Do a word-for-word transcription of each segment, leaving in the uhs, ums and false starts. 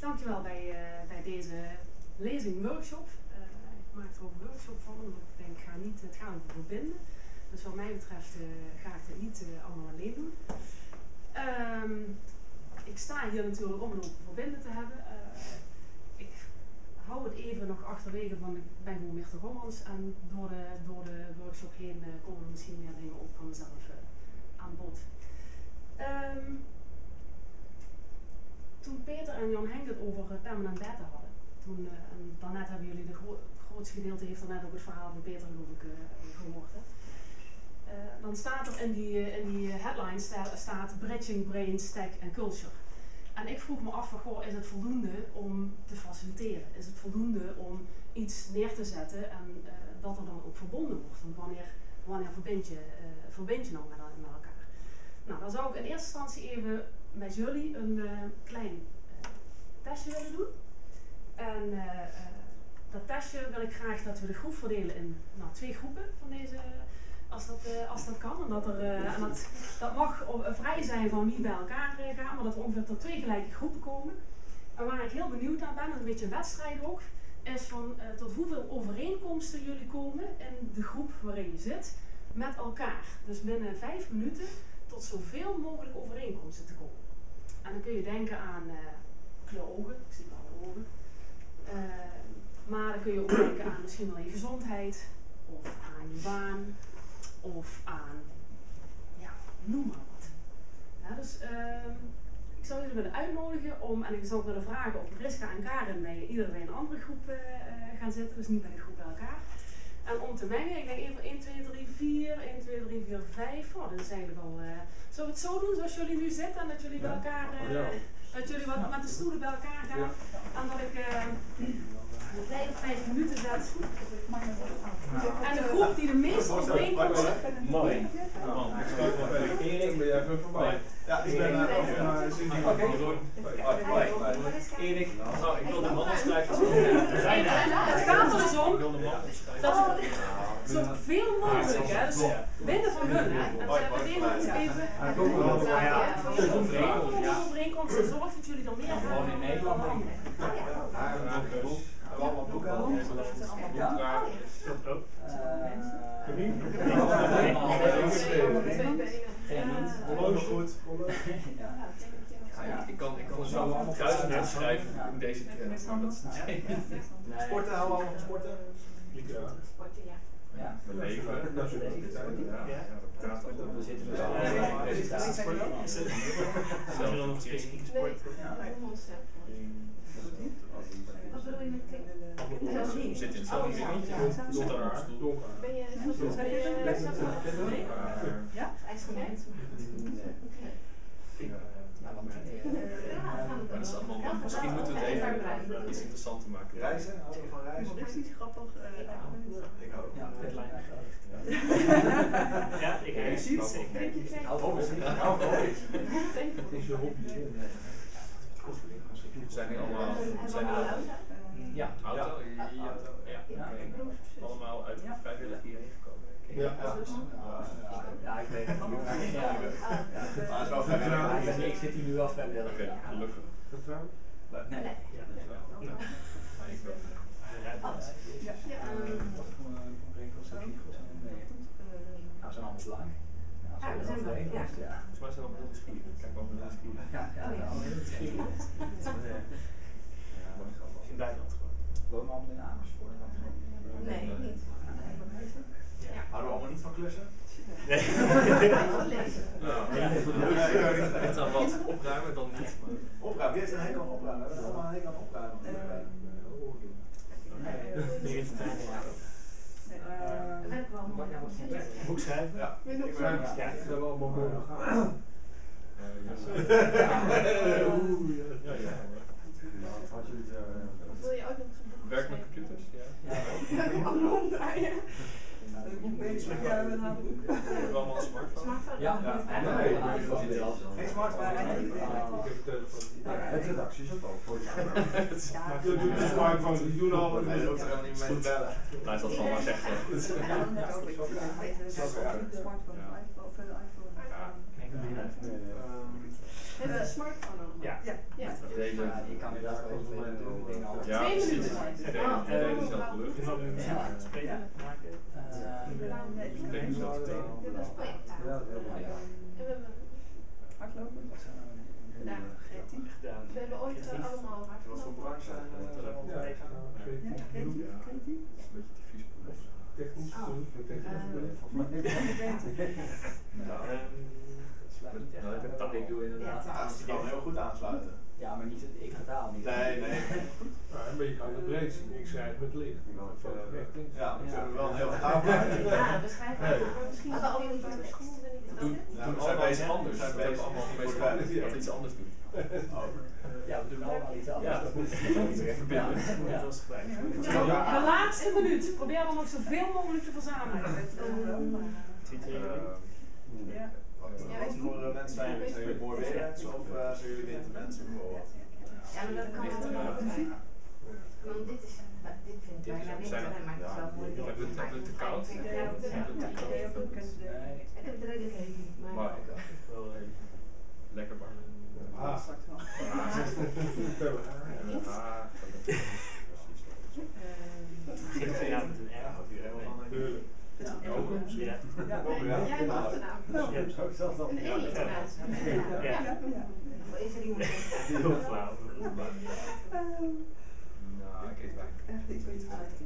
dankjewel bij, uh, bij deze lezing-workshop. Uh, ik maak er ook een workshop van, omdat ik denk, ga niet, het gaat over verbinden. Dus wat mij betreft uh, ga ik het niet uh, allemaal alleen doen. Um, ik sta hier natuurlijk om het over verbinden te hebben. Uh, ik hou het even nog achterwege van, ik ben gewoon Mirte Rommans en door de, door de workshop heen uh, komen er misschien meer dingen op van mezelf uh, aan bod. Um, Toen Peter en Jan Henk het over uh, permanent beta hadden, toen, uh, en daarnet hebben jullie, de gro het grootste gedeelte heeft daarnet ook het verhaal van Peter geloof ik uh, gehoord. Hè? Uh, dan staat er in die, uh, in die headline sta, staat Bridging Brain, Stack en Culture. En ik vroeg me af van, goh, is het voldoende om te faciliteren? Is het voldoende om iets neer te zetten en uh, dat er dan ook verbonden wordt? Want wanneer, wanneer verbind, je, uh, verbind je nou met, met elkaar? Nou, dan zou ik in eerste instantie even met jullie een uh, klein uh, testje willen doen. En uh, uh, dat testje wil ik graag dat we de groep verdelen in nou, twee groepen van deze, als dat, uh, als dat kan. En dat, er, uh, en dat, dat mag uh, vrij zijn van wie bij elkaar uh, gaan, maar dat er ongeveer tot twee gelijke groepen komen. En waar ik heel benieuwd naar ben, en een beetje een wedstrijd ook, is van uh, tot hoeveel overeenkomsten jullie komen in de groep waarin je zit met elkaar. Dus binnen vijf minuten tot zoveel mogelijk overeenkomsten te komen. En dan kun je denken aan uh, kleur ogen, ik zie wel ogen. Uh, maar dan kun je ook denken aan misschien wel je gezondheid, of aan je baan, of aan, ja, noem maar wat. Ja, dus uh, ik zou jullie willen uitnodigen om, en ik zou ook willen vragen of Priska en Karin bij ieder bij een andere groep uh, gaan zitten, dus niet bij de groep bij elkaar. En om te mengen, ik denk even één, twee, drie, vier, één, twee, drie, vier, vijf. Oh, dat is eigenlijk al. Uh, zullen we het zo doen zoals jullie nu zitten en dat jullie bij elkaar, uh, ja. dat jullie wat met de stoelen bij elkaar gaan. Ja. En dat ik uh, een kleine vijf minuten zet. En de groep die de meeste overeenkomst. Mooi. Erik, ben jij voor mij? Ja, ik ben Oké. Erik, ik wil de mannen schrijven. Het gaat er dus om dat zoveel mogelijk, hè, dus binnen van hun, hè. En ze hebben deze dus even zoveel mogelijk overeenkomsten zorgt dat jullie er meer gaan dan Nederland. Allemaal boeken. Ja. Goed. Ja, ik kan, ik kan zo duizend schrijven in deze trend, maar dat is niet. Sporten, houden we allemaal van sporten? Sporten, ja. Ja, we leven. Ja, we zitten met z'n allen. Zijn er dan nog specifieke sporten? Wat bedoel je met kinderen? We zitten in hetzelfde ringetje. We zitten allemaal op stoel. Ben je ja? IJsgemeend? Maar dat is allemaal, misschien moeten we het even iets interessanter maken. Reizen, hou je van reizen? Dat is niet grappig. Ik ook. Ja, deadline. Ja, ik heb het niet zeker. Hou Het is je hobby. Zijn die allemaal, zijn die allemaal, ja, auto, ja, ja, allemaal uit vrijwillig hierheen gekomen. Ja, ja, ik weet het niet. Maar het is wel vrijwillig. Ik zit hier nu wel vrijwillig. Oké, gelukkig. Vertrouwen? Nee. Ja, dat is wel. Ik wel. Nou, zijn allemaal belangrijk. Ja, we zijn wel. Ja. Volgens mij zijn we wel nieuwsgierig. Kijk wel naar nieuwsgierig. Ja, ja, ja, nieuwsgierig. In Duitsland gewoon. Wonen we allemaal in Amersfoort? Nee, niet. Houden we allemaal niet van klussen? Nee. Het zou wat opruimen dan niet. Opruimen, wie heeft een hekel aan opruimen? We hebben allemaal een hekel aan opruimen. Nee, boek schrijven? Ja. Ja, ik wil wel allemaal mogen gaan. Wil je ook nog zo'n Werk met computers? Ja. Ja, ik kan hem omdraaien. Ja, met haar boek. Hebben we allemaal een smartphone? Ja, Nee, geen smartphone. Het redactie is ook al voor je. De smartphone, die doen al. Nee, dat hoeft er helemaal niet mee te bellen. Nou, is dat van maar zeggen. Hebben we een smartphone nog? Ja. Ja. Ja. Je kan inderdaad wel dingen al. Ja, twee minuten. Ja, Kunnen we een spreken maken? Spreken zelf Hardlopen? Ja. Gedaan. We hebben ooit uh, allemaal hardlopen. Technisch Oh. doen, Dat ik doe inderdaad. Ja, dat kan heel goed aansluiten. Ja, maar niet, ik vertaal niet. Nee, nee. Ja, maar je kan het breed zien. Ik schrijf met licht. Ja, we hebben wel een heel vertaal maken. Ja, we schrijven het misschien wel allemaal niet de school. Doen, doen allemaal iets anders. We hebben allemaal geweest dat iets anders doen. Ja, we doen allemaal iets anders. Ja, dat moet je verbinden. Ja, dat is gelijk. De laatste minuut. Probeer dan nog zoveel mogelijk te verzamelen. Ja. Wat voor uh, mensen zijn jullie? Zijn jullie boorweermensen of uh, zijn jullie wintermensen bijvoorbeeld? Ja, maar dat kan wel wel muziek. Want dit is, dit vind ik bijna winter, maar het is wel mooi. Ik heb het, heb het te koud. Ik heb het redelijk heet, maar... Maar wel lekker warm. Ah. Begint ja met een R. Tuurlijk. Ja. Ja. Jij mag de naam. Ja, zo zelfs dan. Een E trouwens. Ja. Of is er iemand? Heel flauw. Nou, ik eet wijn. Echt iets wat je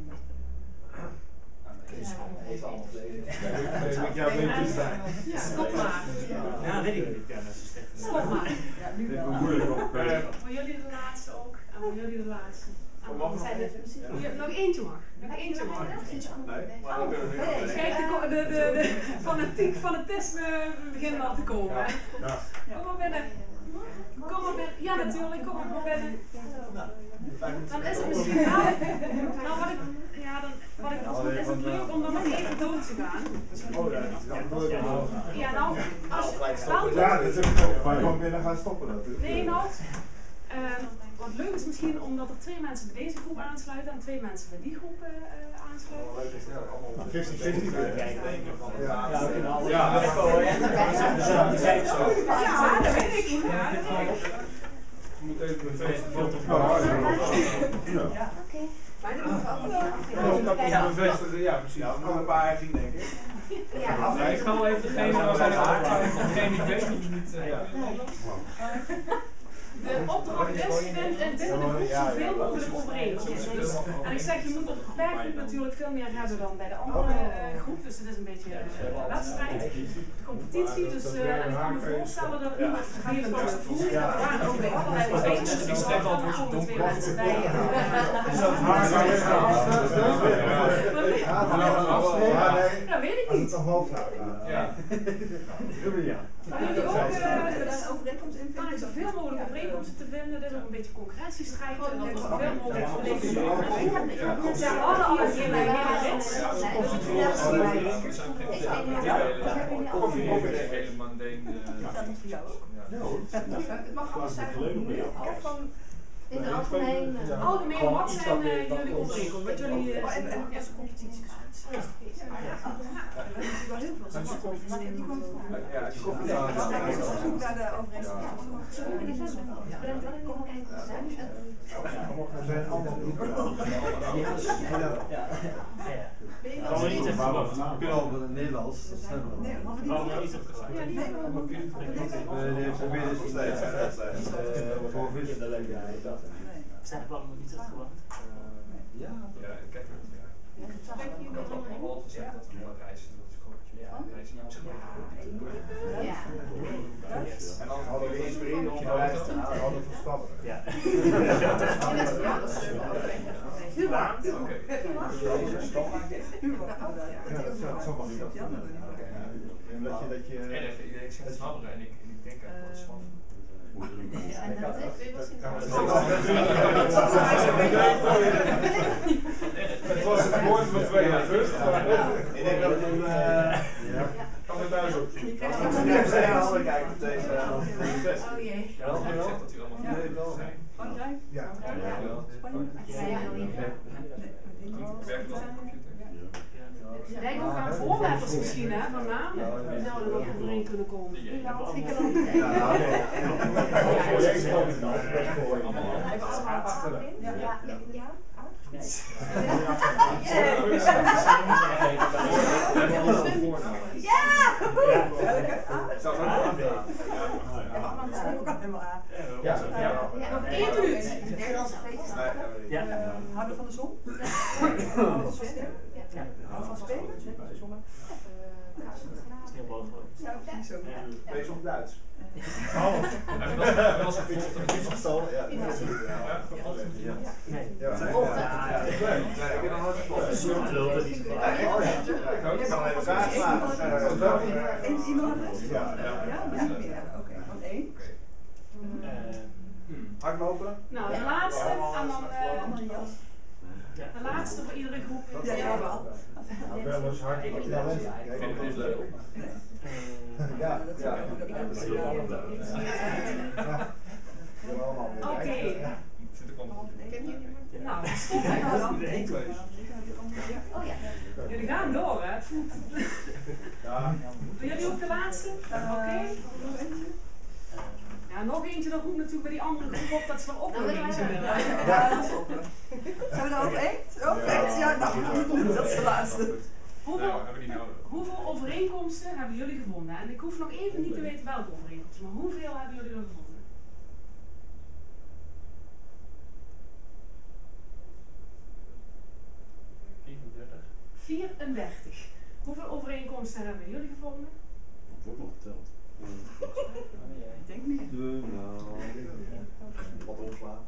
Eet allemaal vlees. Met jouw winters zijn. Stop maar. Ja, weet ik niet. Ja, dat is slecht. Stop maar. Ja, nu Dit wel. wordt moeilijk op. Voor jullie de laatste ook. En voor jullie de laatste. Mag nog Zijn er- eentje? Ja, nog eentje mag. Nog eentje mag. Nee, maar dan kunnen we nu nog Kijk, de, de, de, de fanatiek fanatisme beginnen al te komen. hè. Ja. Kom maar binnen. Kom maar binnen. Ja, natuurlijk. Kom maar binnen. Dan is het misschien wel. Nou, wat ik, ja, dan, wat ik, dan is het leuk om dan nog even door te gaan. Oh, ja, dat is wel leuk. Ja, nou, als je wel Ja, dat is ook zo. Maar gewoon binnen gaan stoppen natuurlijk. Nee, nou, uh, wat leuk is misschien omdat er twee mensen bij deze groep aansluiten en twee mensen bij die groep uh, aansluiten. vijftig vijftig Ja, Ja, we kunnen alles. Ja, Ja, Ja, dat weet ik. Ja, dat weet ik. je moet even een feest Ja, oké. Maar dat moet wel Ja, bevestigen, ja precies. Ja, we moeten een paar jaar zien denk ik. Ja, Ja, ik ga wel even degene waarvan ik degene ik weet die niet. De opdracht is, vind in binnen de groep zoveel mogelijk overeenkomsten. En ik zeg, je moet op per groep natuurlijk veel meer hebben dan bij de andere uh, groep. Dus het is een beetje uh, een wedstrijd, de competitie. Dus, uh, en ik kan me voorstellen dat het niet wat vervelend was te voelen. Er waren ook bij allerlei overeenkomsten. Dus er komen twee mensen bij. Dat weet ik niet. Ja. Maar jullie ook, Hebben we uh, daar een overeenkomst in kan ik vinden? zoveel mogelijk overeenkomsten te vinden. Dit is ook een beetje concurrentiestrijd. En dat er zoveel mogelijk verleden Ja, we hadden al een hele, hele rits. Dus het Hele mundane. Geldt dat voor jou ook? Het mag alles zijn. Kijk van in het algemeen. uh, algemeen, wat zijn uh, jullie overeenkomsten? Wat jullie uh, Oh, en- en- eerste competities? We hebben natuurlijk wel heel veel soorten. Maar die komt voor. Ja, die koffie. Ja, ik is op zoek naar de overeenkomsten. We zijn allemaal Kan we niet echt geloven? We kunnen al in Nederlands. Nee, we hadden die Oh, niet. nou, iets opgezet. Ja, die hebben we ook. Nee, proberen ze nog steeds. Voor vissen, dat lijkt mij. Zijn de plannen nog niet uitgebracht? Ja. Ja, ik heb het. Ik had al al gezegd dat we gaan reizen. Dat is gewoon reizen niet zeg maar. Ja. En dan hadden we geïnspireerd om de reis te halen. Hadden we verstappen. Ja. Hugo. Oké. Ja, dat zou- dat zou wel niet. En dat je, dat je... Erg, ik zit te snabberen en ik, en ik denk aan wat van. En dat is Het was het woord van twee jaar terug. Ik denk dat het een... Ja. Kan het thuis ook. Als we nu even naar de andere kijken op deze... Oh jee. Ja, dat heb gezegd dat die allemaal Nee, wel. zijn. Frankrijk? Ja. Spanje? Ik werk wel op de computer. Denk ook aan voorletters misschien, hè, van namen. Die zouden er nog overeen kunnen komen. Griekenland. Ja, oké. Achteren. Ja, ja, ja. ja. Nee. Nog één minuut. Ja. Houden van de zon? Houden van spelen? Wees op Duits. Oh, heb je wel eens gevolgd? Heb je iets gestolen? Ja. Ja, gevolgd. Nee. Ja, ik heb nog nooit gevolgd. Ik kan even vragen slaan. Eén e-mailadres? Ja. Ja, niet meer. Oké, van één. Hardlopen? Nou, de laatste en dan uh, Jas. de laatste voor iedere groep. Ja, ja, wel. Wel eens hardlopen. Ik vind het niet leuk. Ja, ja. Oké. Nou, stop hè. Oh ja. Jullie gaan door hè. Het voelt... Doen jullie ook de laatste? Oké. Ja, nog eentje, dan roept natuurlijk bij die andere groep op dat ze er ook nog eentje willen. Ja, dat is op. Zijn we er over eens? Over eens? Ja, nou, dat is de laatste. Hoeveel, Nou, hebben we die nodig? hoeveel overeenkomsten hebben jullie gevonden? En ik hoef nog even niet te weten welke overeenkomsten, maar hoeveel hebben jullie er gevonden? vierendertig. vierendertig. Hoeveel overeenkomsten hebben jullie gevonden? Dat wordt nog geteld. Ik denk niet. Nou, Wat omslaan.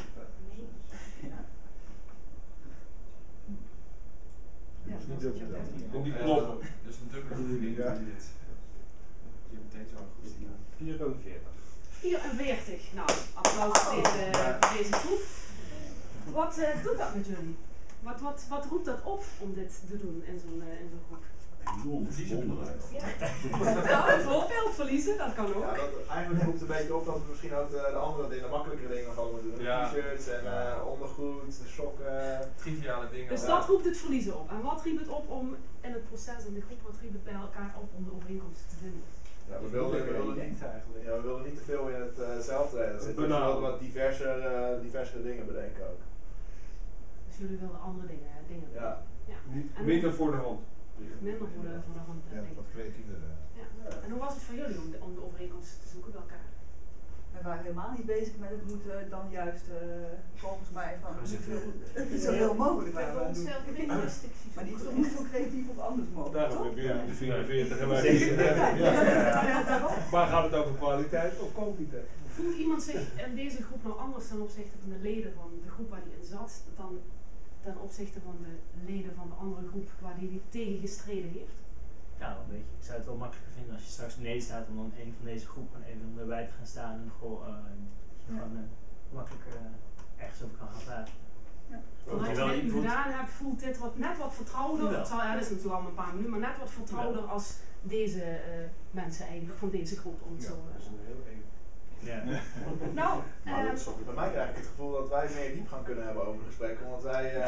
Ja, is niet dubbel. Om die kloppen. Dus een dubbele verdieping Ja. die dit. Die meteen zo goed zien. vierenveertig. vierenveertig. Nou, applaus voor deze, voor deze groep. Wat uh, doet dat met jullie? Wat, wat, wat roept dat op om dit te doen in zo'n uh, in zo'n groep? enorm verbondenheid. Nou, bijvoorbeeld verliezen, dat kan ook. Ja, dat, eigenlijk roept het een beetje op dat we misschien ook de, de andere dingen, makkelijkere dingen gewoon moeten doen. Ja. T-shirts en uh, ondergoed, de sokken. Triviale dingen. Dus dat roept het verliezen op. En wat riep het op om in het proces, in de groep, wat riep het bij elkaar op om de overeenkomsten te vinden? Ja, we wilden, we wilden, niet, ja, we wilden niet te veel in hetzelfde uh, zitten. Dus we wilden wat diverser, uh, diversere dingen bedenken ook. Dus jullie wilden andere dingen, dingen doen. Ja. Ja. En Minder voor de hand. minder voor de, voor de hand. Ja, dingen. wat creatiever. Ja. En hoe was het voor jullie om de, om de overeenkomsten te zoeken bij elkaar? We waren helemaal niet bezig met het moeten dan juist uh, volgens mij van zoveel, zoveel mogelijk waren we aan het doen. Onszelf realistisch. Maar niet, niet zo creatief of anders mogelijk. Daarom toch? heb je de vierenveertig en wij Ja, ja, daarom. Maar gaat het over kwaliteit of kwantiteit? Voelt iemand zich in deze groep nou anders ten opzichte van de leden van de groep waar hij in zat, dan ten opzichte van de leden van de andere groep waar hij tegen gestreden heeft? Ja, een beetje. Ik zou het wel makkelijker vinden als je straks beneden staat om dan een van deze groep gewoon even erbij te gaan staan en gewoon, uh, Ja. gewoon uh, makkelijker uh, ergens over kan gaan praten. Ja. Wat je met u gedaan hebt, voelt dit wat, net wat vertrouwder. Jawel. Het zal, ja, dat is natuurlijk al een paar minuten, maar net wat vertrouwder als deze uh, mensen eigenlijk, van deze groep. Om het zo, uh. Ja. Nou, Maar uh, dat, bij mij krijg ik het gevoel dat wij meer diepgang kunnen hebben over gesprekken, want wij... Uh,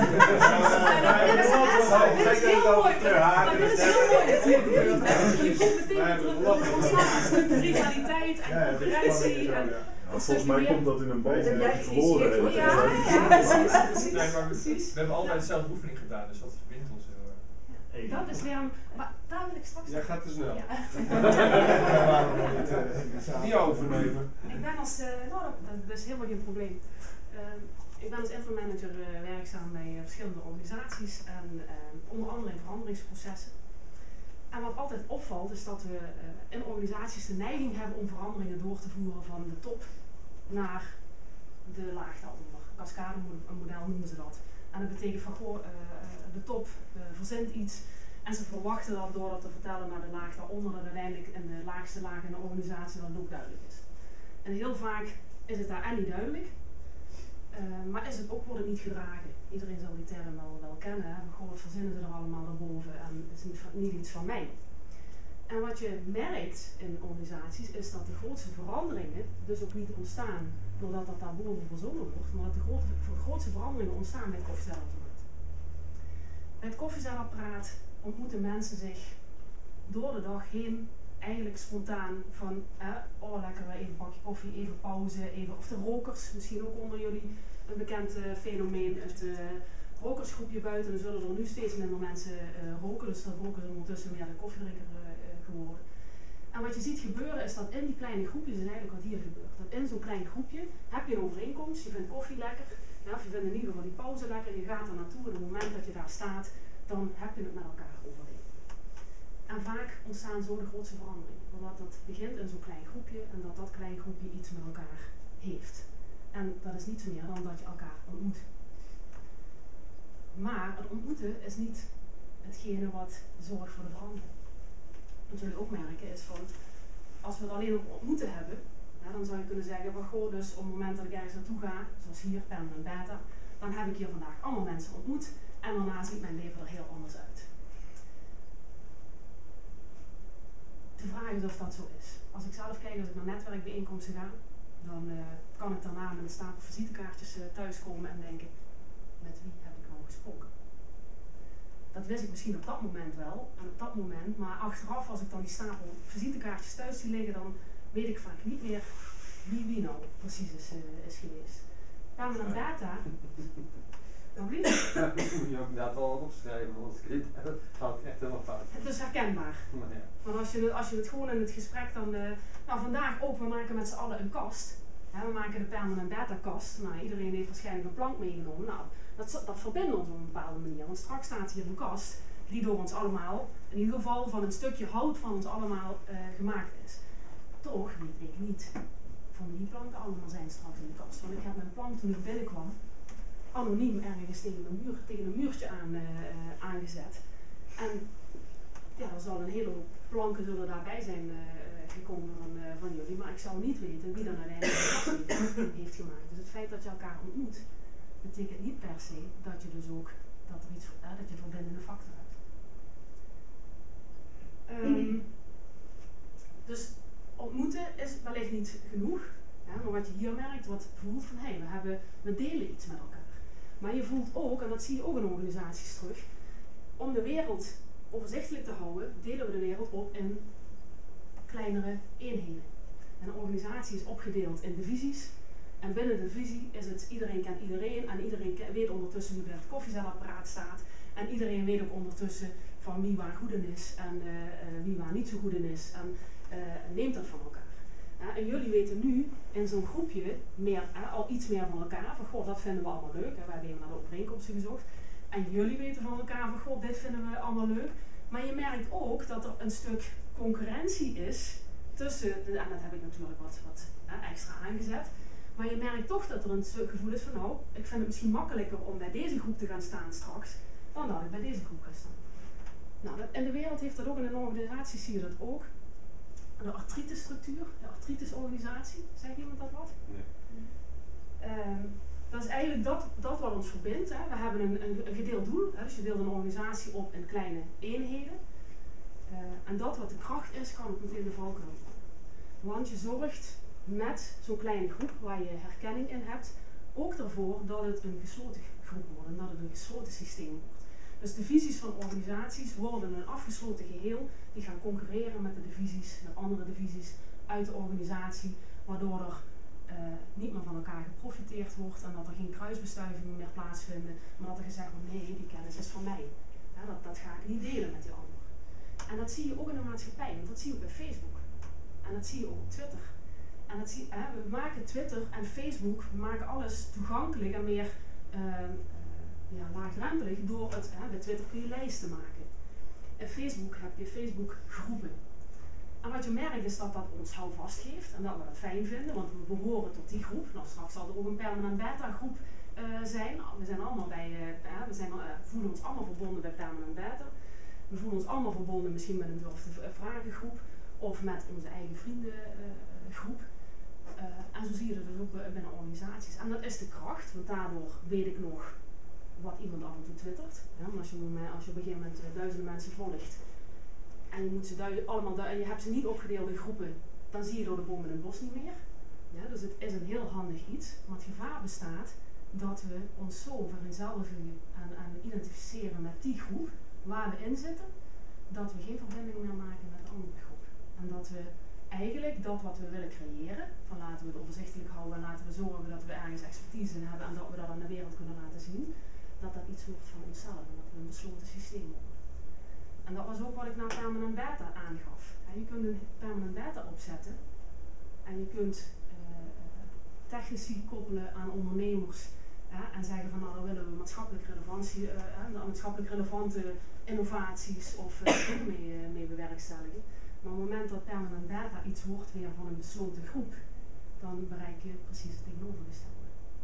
dit is heel mooi, maar dit is heel mooi natuurlijk. Je voelt meteen terug een stuk rivaliteit en concurrentie. En Volgens mij komt dat in een bal Heb jij verloren geïnitieerd? heeft. ja, ja, precies, precies, Nee, maar we, precies. we hebben altijd dezelfde oefening gedaan, dus dat verbindt ons heel erg. Hey. Dat is weer een, maar daar wil ik straks. Jij gaat te snel. Ja. Niet overnemen. Ik ben als, uh, nou, dat, dat is helemaal geen probleem. Uh, ik ben als interim manager uh, werkzaam bij uh, verschillende organisaties en uh, onder andere in veranderingsprocessen. En wat altijd opvalt is dat we uh, in organisaties de neiging hebben om veranderingen door te voeren van de top naar de laag daaronder. Cascademodel noemen ze dat. En dat betekent van goh, uh, de top uh, verzint iets en ze verwachten dat door dat te vertellen naar de laag daaronder, dat uiteindelijk in de laagste laag in de organisatie dan ook duidelijk is. En heel vaak is het daar en niet duidelijk, uh, maar is het ook, wordt het niet gedragen. Iedereen zal die term wel, wel kennen, hè? Goh, wat verzinnen ze er allemaal daarboven en het is niet, niet iets van mij. En wat je merkt in organisaties is dat de grootste veranderingen dus ook niet ontstaan doordat dat daarboven verzonnen wordt, maar dat de grote, grootste veranderingen ontstaan bij het koffiezetapparaat. Bij het koffiezetapparaat ontmoeten mensen zich door de dag heen eigenlijk spontaan van, eh, oh lekker even een bakje koffie, even pauze, even, of de rokers, misschien ook onder jullie een bekend uh, fenomeen, het uh, rokersgroepje buiten, er zullen er nu steeds minder mensen uh, roken, dus dat roken is ondertussen meer de koffiedrinker uh, uh, geworden. En wat je ziet gebeuren is dat in die kleine groepjes, is eigenlijk wat hier gebeurt, dat in zo'n klein groepje heb je een overeenkomst, je vindt koffie lekker, ja, of je vindt in ieder geval die pauze lekker, je gaat er naartoe en op het moment dat je daar staat, dan heb je het met elkaar overeen. En vaak ontstaan zo de grootste veranderingen, omdat het begint in zo'n klein groepje en dat dat klein groepje iets met elkaar heeft. En dat is niets meer dan dat je elkaar ontmoet. Maar het ontmoeten is niet hetgene wat zorgt voor de verandering. Wat jullie ook merken is van, als we het alleen op ontmoeten hebben, ja, dan zou je kunnen zeggen van goh, dus op het moment dat ik ergens naartoe ga, zoals hier, Permanent Beta, dan heb ik hier vandaag allemaal mensen ontmoet en daarna ziet mijn leven er heel anders uit. De vraag is of dat zo is. Als ik zelf kijk, als ik naar netwerkbijeenkomsten ga, dan uh, kan ik daarna met een stapel visitekaartjes uh, thuiskomen en denken, met wie heb ik nou gesproken? Dat wist ik misschien op dat moment wel, en op dat moment, maar achteraf als ik dan die stapel visitekaartjes thuis zie liggen, dan weet ik vaak niet meer wie wie nou precies is, uh, is geweest. Permanent Beta. Nog niet? Ja, dat moet je ook inderdaad wel wat opschrijven, want het gaat echt helemaal fout. Het is herkenbaar. Maar ja. Want als je, het, als je het gewoon in het gesprek dan, uh, nou vandaag ook, we maken met z'n allen een kast. Ja, we maken de Permanent Beta kast. Nou, iedereen heeft waarschijnlijk een plank meegenomen. Nou, dat, dat verbindt ons op een bepaalde manier. Want straks staat hier een kast die door ons allemaal, in ieder geval van een stukje hout van ons allemaal uh, gemaakt is. Toch weet ik niet van wie die planken allemaal zijn straks in de kast. Want ik heb mijn plank toen ik binnenkwam anoniem ergens tegen een, muur, tegen een muurtje aan, uh, aangezet. En ja, er zal een hele hoop planken zullen daarbij zijn uh, gekomen van, uh, van jullie, maar ik zal niet weten wie dan uiteindelijk de heeft gemaakt. Dus het feit dat je elkaar ontmoet, betekent niet per se dat je dus ook dat er iets uh, dat je verbindende factor hebt. Um, dus ontmoeten is wellicht niet genoeg, ja, maar wat je hier merkt, wat voelt van hé, hey, we, hebben, we delen iets met elkaar. Maar je voelt ook, en dat zie je ook in organisaties terug, om de wereld overzichtelijk te houden, delen we de wereld op in kleinere eenheden. En een organisatie is opgedeeld in divisies. En binnen de divisie is het iedereen kent iedereen en iedereen weet ondertussen hoe het koffiezetapparaat staat. En iedereen weet ook ondertussen van wie waar goed in is en uh, uh, wie waar niet zo goed in is. En uh, neemt dat van elkaar. Ja, en jullie weten nu in zo'n groepje meer, uh, al iets meer van elkaar. Van goh, dat vinden we allemaal leuk. Hè. We hebben even naar de overeenkomsten gezocht. En jullie weten van elkaar van goh, dit vinden we allemaal leuk. Maar je merkt ook dat er een stuk concurrentie is tussen, de, en dat heb ik natuurlijk wat, wat uh, extra aangezet. Maar je merkt toch dat er een stuk gevoel is van nou, ik vind het misschien makkelijker om bij deze groep te gaan staan straks, dan dat ik bij deze groep ga staan. Nou, dat, in de wereld heeft dat ook, in een organisatie zie je dat ook. De artritisstructuur, de artritisorganisatie, zegt iemand dat wat? Nee. Um, dat is eigenlijk dat, dat wat ons verbindt. Hè. We hebben een, een, een gedeeld doel, hè. Dus je deelt een organisatie op in kleine eenheden. Uh, en dat wat de kracht is, kan ook meteen de valkuil worden. Want je zorgt met zo'n kleine groep waar je herkenning in hebt, ook ervoor dat het een gesloten groep wordt en dat het een gesloten systeem wordt. Dus de visies van organisaties worden een afgesloten geheel die gaan concurreren met de divisies, met andere divisies uit de organisatie, waardoor er uh, niet meer van elkaar geprofiteerd wordt en dat er geen kruisbestuivingen meer plaatsvinden, maar dat er gezegd wordt nee, die kennis is van mij. Ja, dat, dat ga ik niet delen met die ander. En dat zie je ook in de maatschappij, want dat zie je ook bij Facebook. En dat zie je ook op Twitter. En dat zie, hè, we maken Twitter en Facebook, we maken alles toegankelijk en meer uh, uh, ja, laagdrempelig door het, hè, bij Twitter kun je lijsten maken. In Facebook heb je Facebook groepen. En wat je merkt is dat dat ons houvast geeft en dat we dat fijn vinden, want we behoren tot die groep. Nou, straks zal er ook een Permanent Beta groep uh, zijn. Nou, we zijn allemaal bij, uh, uh, we zijn, uh, voelen ons allemaal verbonden bij Permanent Beta. We voelen ons allemaal verbonden misschien met een Durf te Vragen groep of met onze eigen vriendengroep. Uh, uh, en zo zie je dat dus ook binnen organisaties. En dat is de kracht, want daardoor weet ik nog wat iemand af en toe twittert. Ja, maar als je, als je op een gegeven moment uh, duizenden mensen volgt en je, moet ze du- allemaal du- en je hebt ze niet opgedeeld in groepen, dan zie je door de bomen in het bos niet meer. Ja, dus het is een heel handig iets, maar het gevaar bestaat dat we ons zo vereenzelvigen en, en identificeren met die groep waar we in zitten, dat we geen verbinding meer maken met de andere groep. En dat we eigenlijk dat wat we willen creëren, van laten we het overzichtelijk houden en laten we zorgen dat we ergens expertise in hebben en dat we dat aan de wereld kunnen laten zien, dat dat iets wordt van onszelf en dat we een besloten systeem worden. En dat was ook wat ik naar permanent beta aangaf. Ja, je kunt een permanent beta opzetten en je kunt uh, technici koppelen aan ondernemers uh, en zeggen van nou dan willen we maatschappelijk relevantie, uh, uh, maatschappelijk relevante innovaties of uh, mee, uh, mee bewerkstelligen. Maar op het moment dat permanent beta iets wordt weer van een besloten groep, dan bereik je precies het tegenovergestelde.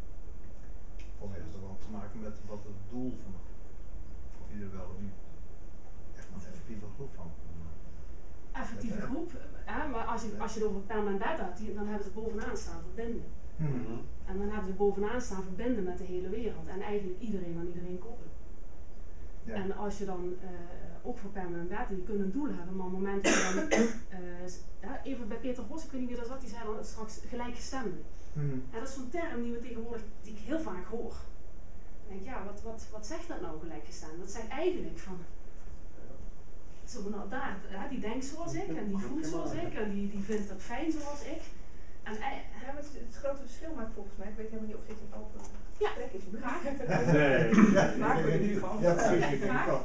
Of heeft het wel te maken met wat het doel van of je er wel of niet echt een effectieve groep van maken. Effectieve groep, hè, maar als je, als je het over permanent beta hebt, dan hebben ze bovenaan staan verbinden. Mm-hmm. En dan hebben ze bovenaan staan verbinden met de hele wereld en eigenlijk iedereen aan iedereen koppelen. Ja. En als je dan uh, ook voor permanent beta, je kunt een doel hebben, maar op het moment dat je dan, uh, ja, even bij Peter Vos, ik weet niet wie dat zat, die zei dan straks gelijkgestemden. Mm-hmm. Ja, dat is zo'n term die we tegenwoordig, die ik heel vaak hoor. Ik denk, ja, wat, wat, wat zegt dat nou gelijkgestemd? Dat zegt eigenlijk van, zo nou daar, ja, die denkt zoals ik en die voelt zoals ik en die, die vindt het fijn zoals ik. En, uh, ja, maar het, het grote verschil maakt volgens mij, ik weet helemaal niet of dit een open gesprek is. Graag. Nee. Maken we er nu van. Ja, precies.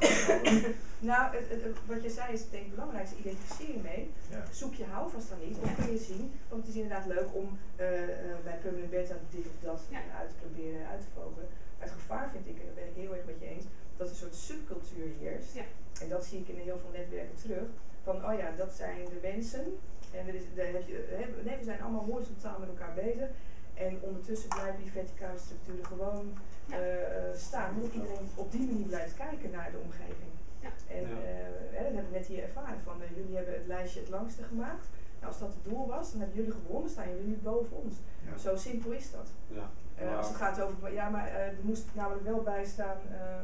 Nou, het, het, wat je zei is denk ik het belangrijkste, identificeer je mee. Ja. Zoek je houvast dan niet, of kun je zien, want het is inderdaad leuk om uh, uh, bij permanent beta dit of dat ja. uit te proberen, uit te vogelen. Maar het gevaar vind ik, en daar ben ik heel erg met je eens, dat er een soort subcultuur heerst. Ja. En dat zie ik in heel veel netwerken terug. Van, oh ja, dat zijn de mensen. En er is, daar heb je, nee, we zijn allemaal horizontaal met elkaar bezig. En ondertussen blijven die verticale structuren gewoon uh, staan. Moet iedereen op die manier blijft kijken naar de omgeving. Ja. En ja. uh, dat hebben we net hier ervaren. Van, uh, jullie hebben het lijstje het langste gemaakt. Nou, als dat het doel was, dan hebben jullie gewonnen, staan jullie nu boven ons. Ja. Zo simpel is dat. Ja. Uh, wow. Als het gaat over, ja, maar uh, er moest namelijk wel bij staan, uh,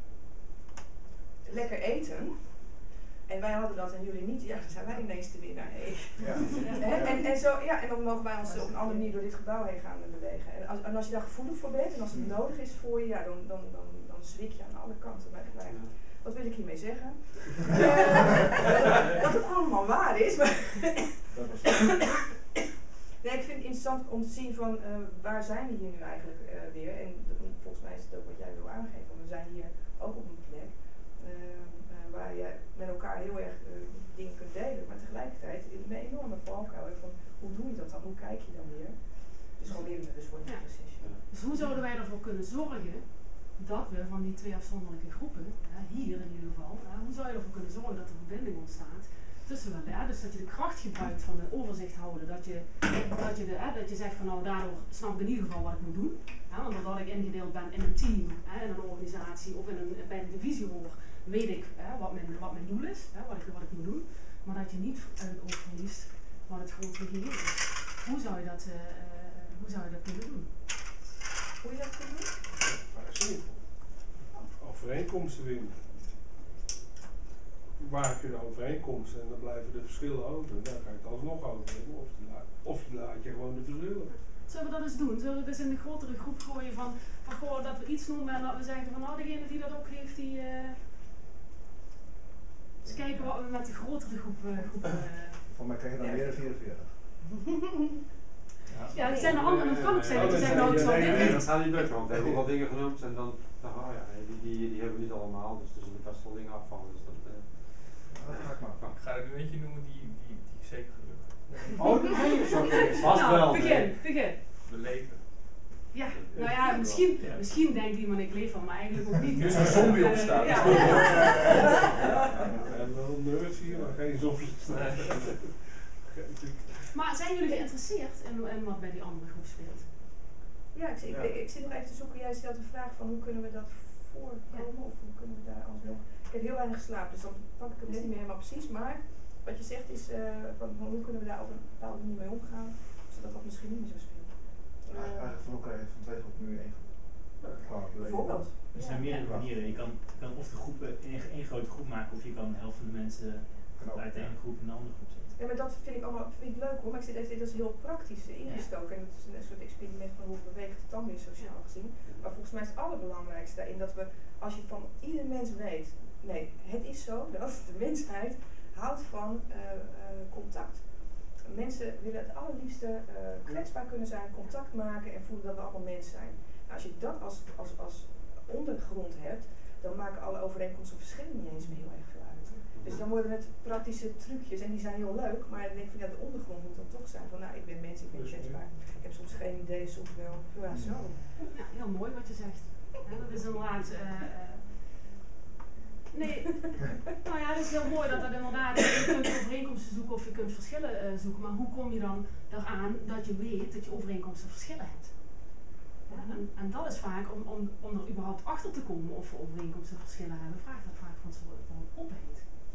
lekker eten. En wij hadden dat en jullie niet, ja, dan zijn wij ineens de winnaar. Hey. Ja. en, en, en, zo, ja, en dan mogen wij ons op een andere manier door dit gebouw heen gaan bewegen. En als, en als je daar gevoelig voor bent en als het nodig is voor je, ja, dan, dan, dan, dan zwik je aan alle kanten bij gelijk. Wat wil ik hiermee zeggen? uh, dat het allemaal waar is. Maar nee, ik vind het interessant om te zien van uh, waar zijn we hier nu eigenlijk uh, weer. En volgens mij is het ook wat jij wil aangeven. We zijn hier ook op een plek. Uh, waar je met elkaar heel erg uh, dingen kunt delen, maar tegelijkertijd een enorme valkuil van hoe doe je dat dan, hoe kijk je dan weer? Dus gewoon weer een bewustwordingsproces. Ja. Dus hoe zouden wij ervoor kunnen zorgen dat we van die twee afzonderlijke groepen, hè, hier in ieder geval, hè, hoe zou je ervoor kunnen zorgen dat er verbinding ontstaat tussen wel, hè, dus dat je de kracht gebruikt van het overzicht houden, dat je, dat je, de, hè, dat je zegt van nou daardoor snap ik in ieder geval wat ik moet doen, hè, want doordat ik ingedeeld ben in een team, hè, in een organisatie of in een, bij een divisie hoor, weet ik hè, wat, mijn, wat mijn doel is, hè, wat, ik, wat ik moet doen, maar dat je niet uit het oog verliest wat het grote geheel is. Hoe zou je dat, uh, uh, hoe zou je dat kunnen doen? Hoe je dat kunnen doen? Vrij simpel. Overeenkomsten vinden. Waar kunnen overeenkomsten en dan blijven de verschillen over. Daar kan je het alsnog over hebben. Of je laat, of je, laat je gewoon de verschillen. Zullen we dat eens doen? Zullen we dus in de grotere groep gooien van, van goh, dat we iets noemen en dat we zeggen van nou degene die dat ook heeft die... Uh, eens kijken wat we met de grotere groep... Uh, groep uh, Van mij krijg je dan ja. weer vierenveertig. Ja, ja, het zijn er anderen, het kan ook zijn dat je zegt nou ik zou dit niet. Dat gaat niet lukken, want we hebben al wat dingen genoemd en dan, dan oh ja, die, die, die hebben we niet allemaal, dus er zullen best wel dingen afvallen. Dus dat, uh, ja, ga ik maar. Ik ga er nu eentje noemen die, die, die zeker gelukt. Oh, nee, vast nou, wel. begin, nee. begin. We leven. Ja, nou ja, misschien, ja. misschien denkt iemand ik leef van, maar eigenlijk ook niet. Nu is een zombie op staat. Ja. We hebben wel nerds hier, maar geen zombies staan. Maar zijn jullie geïnteresseerd in, in wat bij die andere groep speelt? Ja, ik, ik, ik, ik zit nog even te zoeken. Jij stelt de vraag van hoe kunnen we dat voorkomen ja. of hoe kunnen we daar alsnog... Ik heb heel weinig geslapen, dus dan pak ik het net niet meer helemaal precies. Maar wat je zegt is, uh, van, hoe kunnen we daar op een bepaalde manier mee omgaan, zodat dat misschien niet meer zo speelt. Uh, Eigenlijk van elkaar van twee groepen nu één groep. Bijvoorbeeld. Er zijn meerdere ja. manieren. Je kan, je kan of de groepen in één grote groep maken of je kan de helft van de mensen uit de ene groep in de andere groep zetten. Ja, maar dat vind ik allemaal vind ik leuk hoor, maar ik zit even, dit is heel praktisch ingestoken en het is een soort experiment van hoe beweegt het dan weer sociaal gezien. Maar volgens mij is het allerbelangrijkste daarin dat we, als je van ieder mens weet, nee, het is zo dat de mensheid houdt van uh, uh, contact. Mensen willen het allerliefste uh, kwetsbaar kunnen zijn, contact maken en voelen dat we allemaal mens zijn. Nou, als je dat als, als, als ondergrond hebt, dan maken alle overeenkomsten of verschillen niet eens meer heel erg veel uit. Dus dan worden het praktische trucjes en die zijn heel leuk, maar dan denk ik van ja, de ondergrond moet dan toch zijn van nou, ik ben mens, ik ben kwetsbaar. Ik heb soms geen idee, soms wel. Ja, zo. Ja, heel mooi wat je zegt. Ja, dat is inderdaad... Uh, uh, nee, nou ja, het is heel mooi dat dat inderdaad, je kunt overeenkomsten zoeken of je kunt verschillen uh, zoeken, maar hoe kom je dan eraan dat je weet dat je overeenkomsten en verschillen hebt? Ja, en, en dat is vaak, om, om, om er überhaupt achter te komen of we overeenkomsten en verschillen hebben, vraagt dat vaak van zo'n openheid.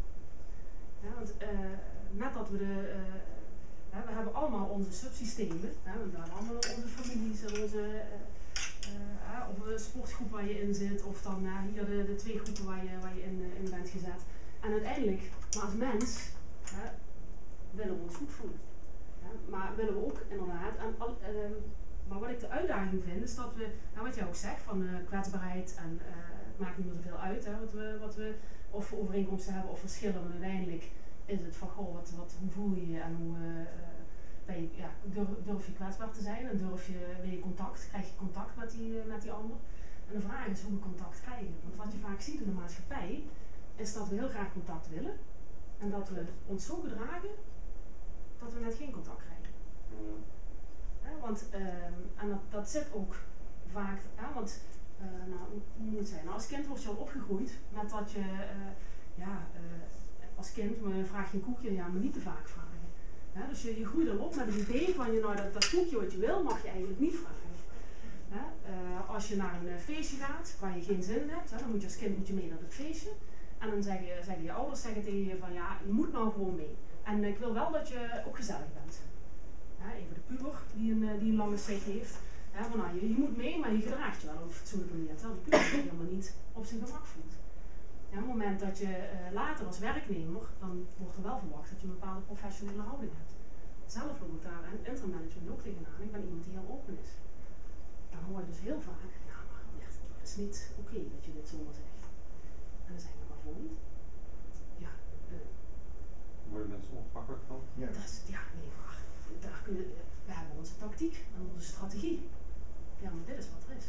Ja, want uh, met dat we de, uh, ja, we hebben allemaal onze subsystemen, ja, we hebben allemaal onze families en onze uh, uh, of een sportgroep waar je in zit, of dan uh, hier de, de twee groepen waar je, waar je in, uh, in bent gezet. En uiteindelijk, maar als mens, uh, willen we ons goed voelen. Ja, maar willen we ook inderdaad, en al, uh, maar wat ik de uitdaging vind, is dat we, nou wat jij ook zegt, van uh, kwetsbaarheid en uh, het maakt niet meer zoveel uit, hè, wat we, wat we, of we overeenkomsten hebben of verschillen, maar uiteindelijk is het van, goh, wat, wat, hoe voel je je en hoe uh, ben je, ja, durf, durf je kwetsbaar te zijn en durf je, wil je contact, krijg je contact met die, met die ander. En de vraag is hoe we contact krijgen. Want wat je vaak ziet in de maatschappij, is dat we heel graag contact willen en dat we ons zo gedragen dat we net geen contact krijgen. Mm. Ja, want, uh, en dat, dat zit ook vaak, ja, want uh, nou, hoe moet het zijn? Nou, als kind word je al opgegroeid met dat je, uh, ja, uh, als kind vraag je een koekje, ja, maar niet te vaak vragen. Ja, dus je, je groeit al op met het idee van, je, nou, dat, dat koekje wat je wil, mag je eigenlijk niet vragen. Ja, uh, als je naar een uh, feestje gaat waar je geen zin in hebt, hè, dan moet je als kind moet je mee naar het feestje. En dan zeggen, zeggen je ouders zeggen tegen je van, ja, je moet nou gewoon mee. En uh, ik wil wel dat je ook gezellig bent. Ja, even de puber die een, uh, die een lange steek heeft. Ja, van, nou, je, je moet mee, maar je gedraagt je wel op een fatsoenlijke manier. Terwijl de puber zich helemaal niet op zijn gemak voelt. Ja, op het moment dat je uh, later als werknemer, dan wordt er wel verwacht dat je een bepaalde professionele houding hebt. Zelf loop ik daar en intermanagement ook tegenaan. Ik ben iemand die heel open is. Dan hoor je dus heel vaak, ja, maar echt, het is niet oké okay dat je dit zomaar zegt. En dan zeg ik, maar voor niet. Ja, uh, worden mensen ongemakkelijk van? Ja. Dat is, ja, nee, maar daar kunnen, we hebben onze tactiek en onze strategie. Ja, maar dit is wat er is.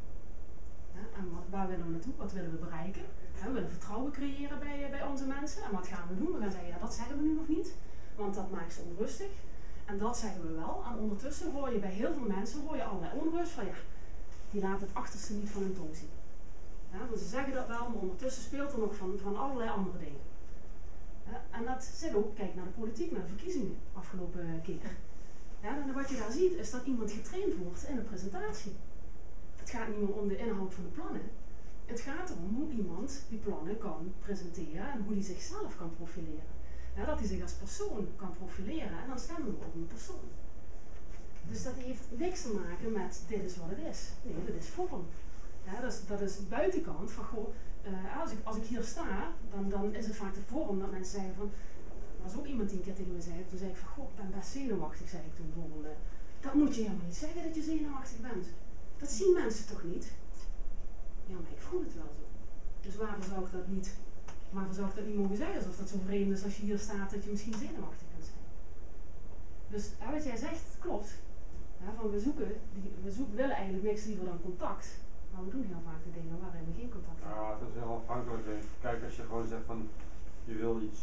Ja, en wat, waar willen we naartoe? Wat willen we bereiken? Ja, we willen vertrouwen creëren bij, bij onze mensen. En wat gaan we doen? We gaan zeggen, ja, dat zeggen we nu nog niet. Want dat maakt ze onrustig. En dat zeggen we wel. En ondertussen hoor je bij heel veel mensen hoor je allerlei onrust van, ja, die laten het achterste niet van hun tong zien. Ja, want ze zeggen dat wel, maar ondertussen speelt er nog van, van allerlei andere dingen. Ja, en dat zit ook, kijk naar de politiek, naar de verkiezingen afgelopen keer. Ja, en wat je daar ziet is dat iemand getraind wordt in een presentatie. Het gaat niet meer om de inhoud van de plannen. Het gaat erom hoe iemand die plannen kan presenteren en hoe die zichzelf kan profileren. Ja, dat hij zich als persoon kan profileren en dan stemmen we op een persoon. Dus dat heeft niks te maken met dit is wat het is. Nee, dit is vorm. Ja, dat, is, dat is buitenkant van goh, uh, als, ik, als ik hier sta, dan, dan is het vaak de vorm dat mensen zeggen van, er was ook iemand die een keer tegen me zei, toen zei ik van goh, ik ben best zenuwachtig, zei ik toen bijvoorbeeld. Uh, dat moet je helemaal niet zeggen dat je zenuwachtig bent. Dat zien mensen toch niet? Ja, maar ik voel het wel zo. Dus waarom zou ik dat niet, waarom zou ik dat niet mogen zeggen? Alsof dat zo vreemd is als je hier staat dat je misschien zenuwachtig kunt zijn. Dus ja, wat jij zegt, klopt. Ja, van we zoeken, die, we zoeken, willen eigenlijk niks liever dan contact. Maar we doen heel vaak de dingen waarin we geen contact hebben. Ja, dat is heel afhankelijk. Kijk, als je gewoon zegt van je wil iets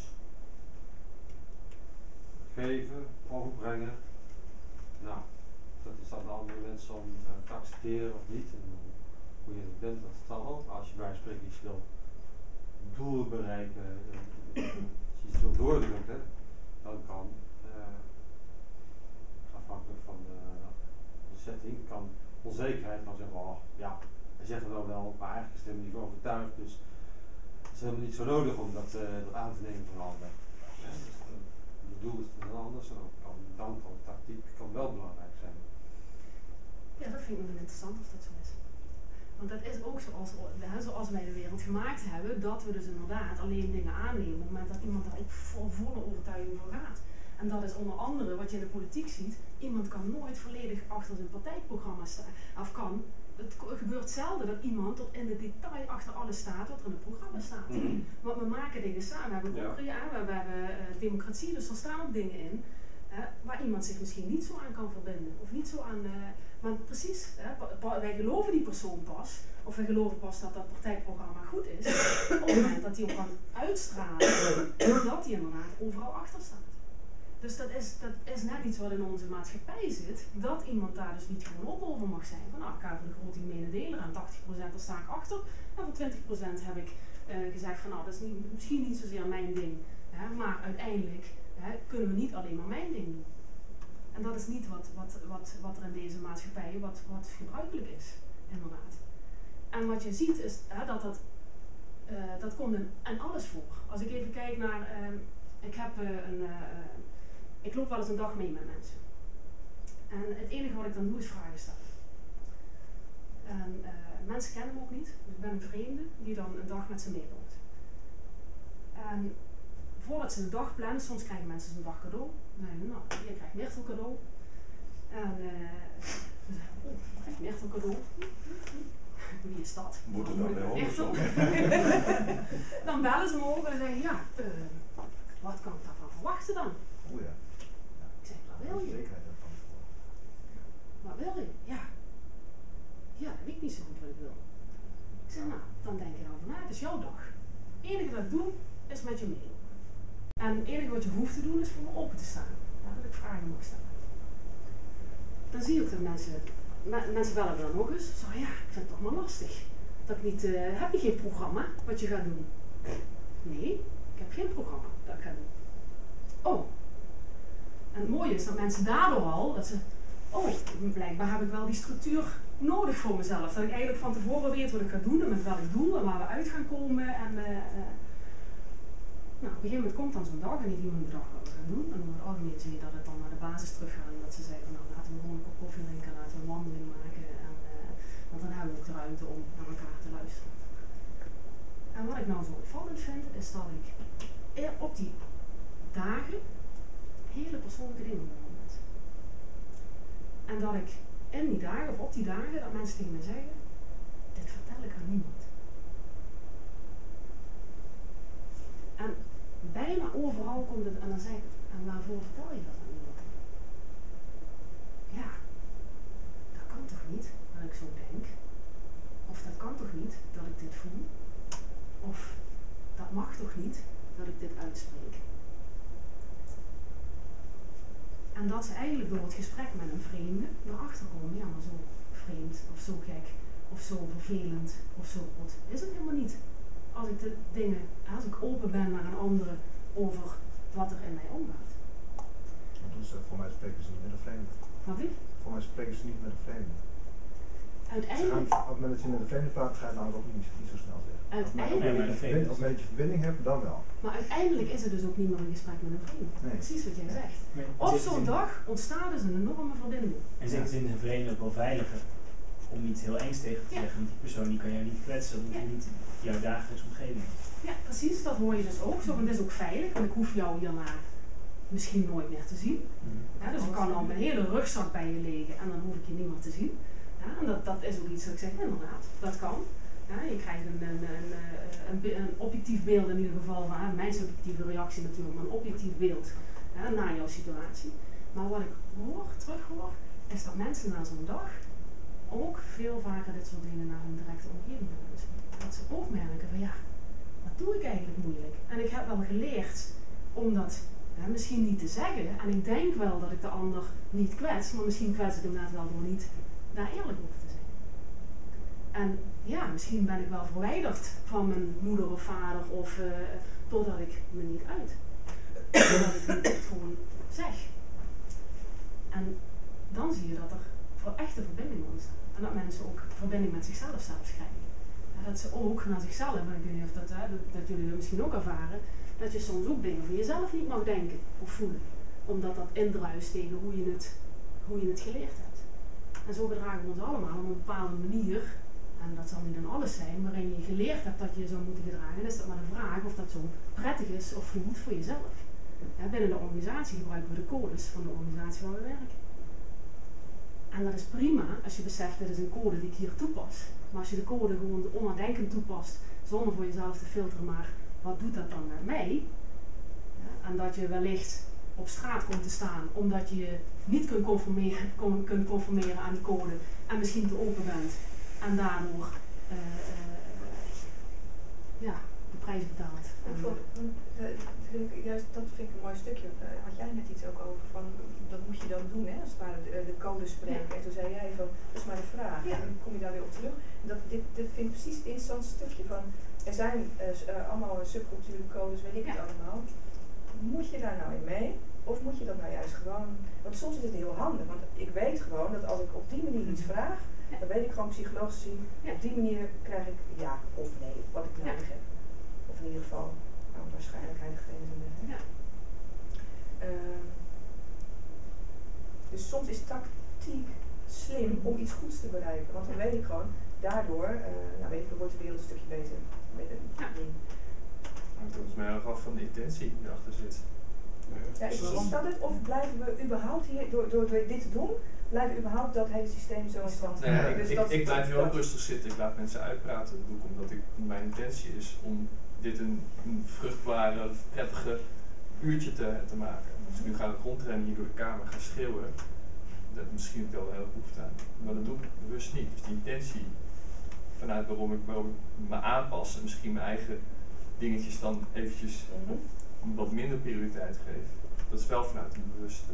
geven, overbrengen. Nou, dat is aan de andere mensen om uh, te accepteren of niet. En hoe je het bent, dat is het al. Als je bij spreken iets wil doelen bereiken, uh, als je iets wil doordrukken, dan kan uh, afhankelijk van de, de setting, kan onzekerheid kan zeggen, oh ja, hij zegt het dan wel, maar eigenlijk is het helemaal niet overtuigd, dus het is helemaal niet zo nodig om dat, uh, dat aan te nemen van een ander. Ja, dus het doel is heel anders en dan kan, dan kan tactiek kan wel belangrijk zijn. Ja, dat vind ik wel interessant of dat zo is. Want dat is ook zoals, zoals wij de wereld gemaakt hebben, dat we dus inderdaad alleen dingen aannemen op het moment dat iemand daar ook vol volle overtuiging van gaat. En dat is onder andere wat je in de politiek ziet. Iemand kan nooit volledig achter zijn partijprogramma staan. Of kan het gebeurt zelden dat iemand tot in de detail achter alles staat wat er in het programma staat. Mm-hmm. Want we maken dingen samen. We hebben, ook, ja. Ja, we hebben uh, democratie, dus er staan ook dingen in uh, waar iemand zich misschien niet zo aan kan verbinden. Of niet zo aan. Uh, maar precies, uh, wij geloven die persoon pas. Of wij geloven pas dat dat partijprogramma goed is. Op het moment dat hij ook kan uitstralen dat hij inderdaad overal achter staat. Dus dat is, dat is net iets wat in onze maatschappij zit, dat iemand daar dus niet gewoon op over mag zijn. Van nou, ik ga voor de grote gemene deler en tachtig procent daar sta ik achter. En voor twintig procent heb ik uh, gezegd van nou, dat is niet, misschien niet zozeer mijn ding. Hè, maar uiteindelijk hè, kunnen we niet alleen maar mijn ding doen. En dat is niet wat, wat, wat, wat er in deze maatschappij wat, wat gebruikelijk is, inderdaad. En wat je ziet is hè, dat dat, uh, dat komt in, in alles voor. Als ik even kijk naar, uh, ik heb uh, een... Uh, Ik loop wel eens een dag mee met mensen. En het enige wat ik dan doe is vragen stellen. En uh, mensen kennen me ook niet, dus ik ben een vreemde die dan een dag met ze meeloopt. En voordat ze de dag plannen, soms krijgen mensen zo'n dag cadeau. Dan zeggen nou, je krijgt Myrtel cadeau. En uh, oh, je krijgt Myrtel cadeau. Wie is dat? Moet er dan bij Myrtel. Dan bellen ze me ook en zeggen ja, uh, wat kan ik daarvan verwachten dan? Oh ja. Ik zeg, wat wil je? Wat wil je? Ja. Ja, dat weet ik niet zo goed wat ik wil. Ik zeg, nou, dan denk je erover na, het is jouw dag. Het enige dat ik doe, is met je meelopen. En het enige wat je hoeft te doen, is voor me open te staan. Ja, dat ik vragen mag stellen. Dan zie je ook dat mensen, me, mensen bellen dan nog eens. Zo, ja, ik vind het toch maar lastig. Dat ik niet, uh, heb je geen programma wat je gaat doen? Nee, ik heb geen programma dat ik ga doen. Oh. En het mooie is dat mensen daardoor al, dat ze, oh, blijkbaar heb ik wel die structuur nodig voor mezelf. Dat ik eigenlijk van tevoren weet wat ik ga doen en met welk doel en waar we uit gaan komen. En uh, uh, nou, op een gegeven moment komt dan zo'n dag en heeft iemand bedacht wat we gaan doen. En over het algemeen zie je dat het dan naar de basis teruggaat en dat ze zeggen, nou laten we gewoon een kop koffie drinken, laten we een wandeling maken. En, uh, want dan hebben we ook de ruimte om naar elkaar te luisteren. En wat ik nou zo opvallend vind, is dat ik op die dagen hele persoonlijke dingen doen met. En dat ik in die dagen, of op die dagen, dat mensen tegen mij zeggen, dit vertel ik aan niemand. En bijna overal komt het, en dan zeg ik, en waarvoor vertel je dat aan niemand? Ja, dat kan toch niet, dat ik zo denk? Of dat kan toch niet, dat ik dit voel? Of dat mag toch niet, dat ik dit uitspreek? En dat ze eigenlijk door het gesprek met een vreemde erachter komen, ja maar zo vreemd of zo gek of zo vervelend of zo rot is het helemaal niet. Als ik de dingen, als ik open ben naar een andere over wat er in mij omgaat. Dus uh, voor mij spreken ze niet met een vreemde. Wat wie? Voor mij spreken ze niet met een vreemde. Uiteindelijk. Gaan, op het moment dat je met een vreemde praat, ga je het namelijk ook niet, niet zo snel zeggen. Uiteindelijk. Als je een beetje verbinding hebt, dan wel. Maar uiteindelijk is het dus ook niet meer een gesprek met een vriend. Nee. Precies wat jij zegt. Nee. Op zo'n dag ontstaat dus een enorme verbinding. En zeker in een vreemde ook wel veiliger om iets heel engs tegen te zeggen. Want die persoon die kan jou niet kwetsen, omdat ja. je niet jouw dagelijkse omgeving is. Ja, precies. Dat hoor je dus ook. Zo, want het is ook veilig, want ik hoef jou hierna misschien nooit meer te zien. Mm-hmm. Ja, dus ik kan al mijn hele rugzak bij je leggen en dan hoef ik je niet meer te zien. Ja, en dat, dat is ook iets dat ik zeg, inderdaad, dat kan. Ja, je krijgt een, een, een, een, een objectief beeld in ieder geval, van, mijn subjectieve reactie natuurlijk, maar een objectief beeld ja, naar jouw situatie. Maar wat ik hoor, terughoor, is dat mensen na zo'n dag ook veel vaker dit soort dingen naar hun directe omgeving gaan bespreken. Dat ze ook merken van ja, wat doe ik eigenlijk moeilijk? En ik heb wel geleerd om dat ja, misschien niet te zeggen. En ik denk wel dat ik de ander niet kwets, maar misschien kwets ik hem net wel door niet daar eerlijk over te zijn. En ja, misschien ben ik wel verwijderd van mijn moeder of vader of uh, totdat ik me niet uit. Totdat ik niet echt gewoon zeg. En dan zie je dat er voor echte verbinding ontstaat. En dat mensen ook verbinding met zichzelf zelfs krijgen. Ja, dat ze ook naar zichzelf, en ik weet niet of dat, hè, dat, dat jullie dat misschien ook ervaren, dat je soms ook dingen van jezelf niet mag denken of voelen. Omdat dat indruist tegen hoe je het, hoe je het geleerd hebt. En zo gedragen we ons allemaal op een bepaalde manier. En dat zal niet dan alles zijn waarin je geleerd hebt dat je je zou moeten gedragen. Dan is dat maar de vraag of dat zo prettig is of voelt voor jezelf. Ja, binnen de organisatie gebruiken we de codes van de organisatie waar we werken. En dat is prima als je beseft, dit is een code die ik hier toepas. Maar als je de code gewoon onnadenkend toepast, zonder voor jezelf te filteren, maar wat doet dat dan met mij? Ja, en dat je wellicht op straat komt te staan, omdat je je niet kunt conformeren, kon, kunt conformeren aan die code en misschien te open bent. En daardoor uh, uh, ja, de prijs betaalt. Uh, juist dat vind ik een mooi stukje. Uh, had jij net iets ook over van, dat moet je dan doen, hè, als het ware de, de code spreken. Ja. En toen zei jij van, dat is maar de vraag. Ja. En dan kom je daar weer op terug. En dat, dit, dit vind ik precies het interessante stukje van, er zijn uh, uh, allemaal subcultuurcodes, weet ik ja. het allemaal. Moet je daar nou in mee? Of moet je dat nou juist gewoon, want soms is het heel handig, want ik weet gewoon dat als ik op die manier iets vraag, ja. dan weet ik gewoon psychologisch gezien, ja. op die manier krijg ik ja of nee, wat ik nodig ja. heb. Of in ieder geval nou, waarschijnlijkheid gegeven. Ja. Uh, dus soms is tactiek slim om iets goeds te bereiken, want dan weet ik gewoon, daardoor, uh, nou weet ik, wordt de wereld een stukje beter. beter ja. Hangt volgens mij erg af van de intentie die erachter zit. Ja, is, is dat het? Of blijven we überhaupt hier, door, door, door dit te doen, blijven we überhaupt dat hele systeem zo in stand nee, houden? Dus ik, ik, ik blijf heel ook rustig zitten, ik laat mensen uitpraten. Dat doe ik omdat ik, mijn intentie is om dit een, een vruchtbare, prettige uurtje te, te maken. Als ik nu ga rondrennen hier door de kamer, ga schreeuwen, dat misschien heb ik wel heel behoefte aan. Maar dat doe ik bewust niet. Dus die intentie, vanuit waarom ik, waarom ik me aanpas en misschien mijn eigen dingetjes dan eventjes mm-hmm. wat minder prioriteit geef. Dat is wel vanuit een bewuste...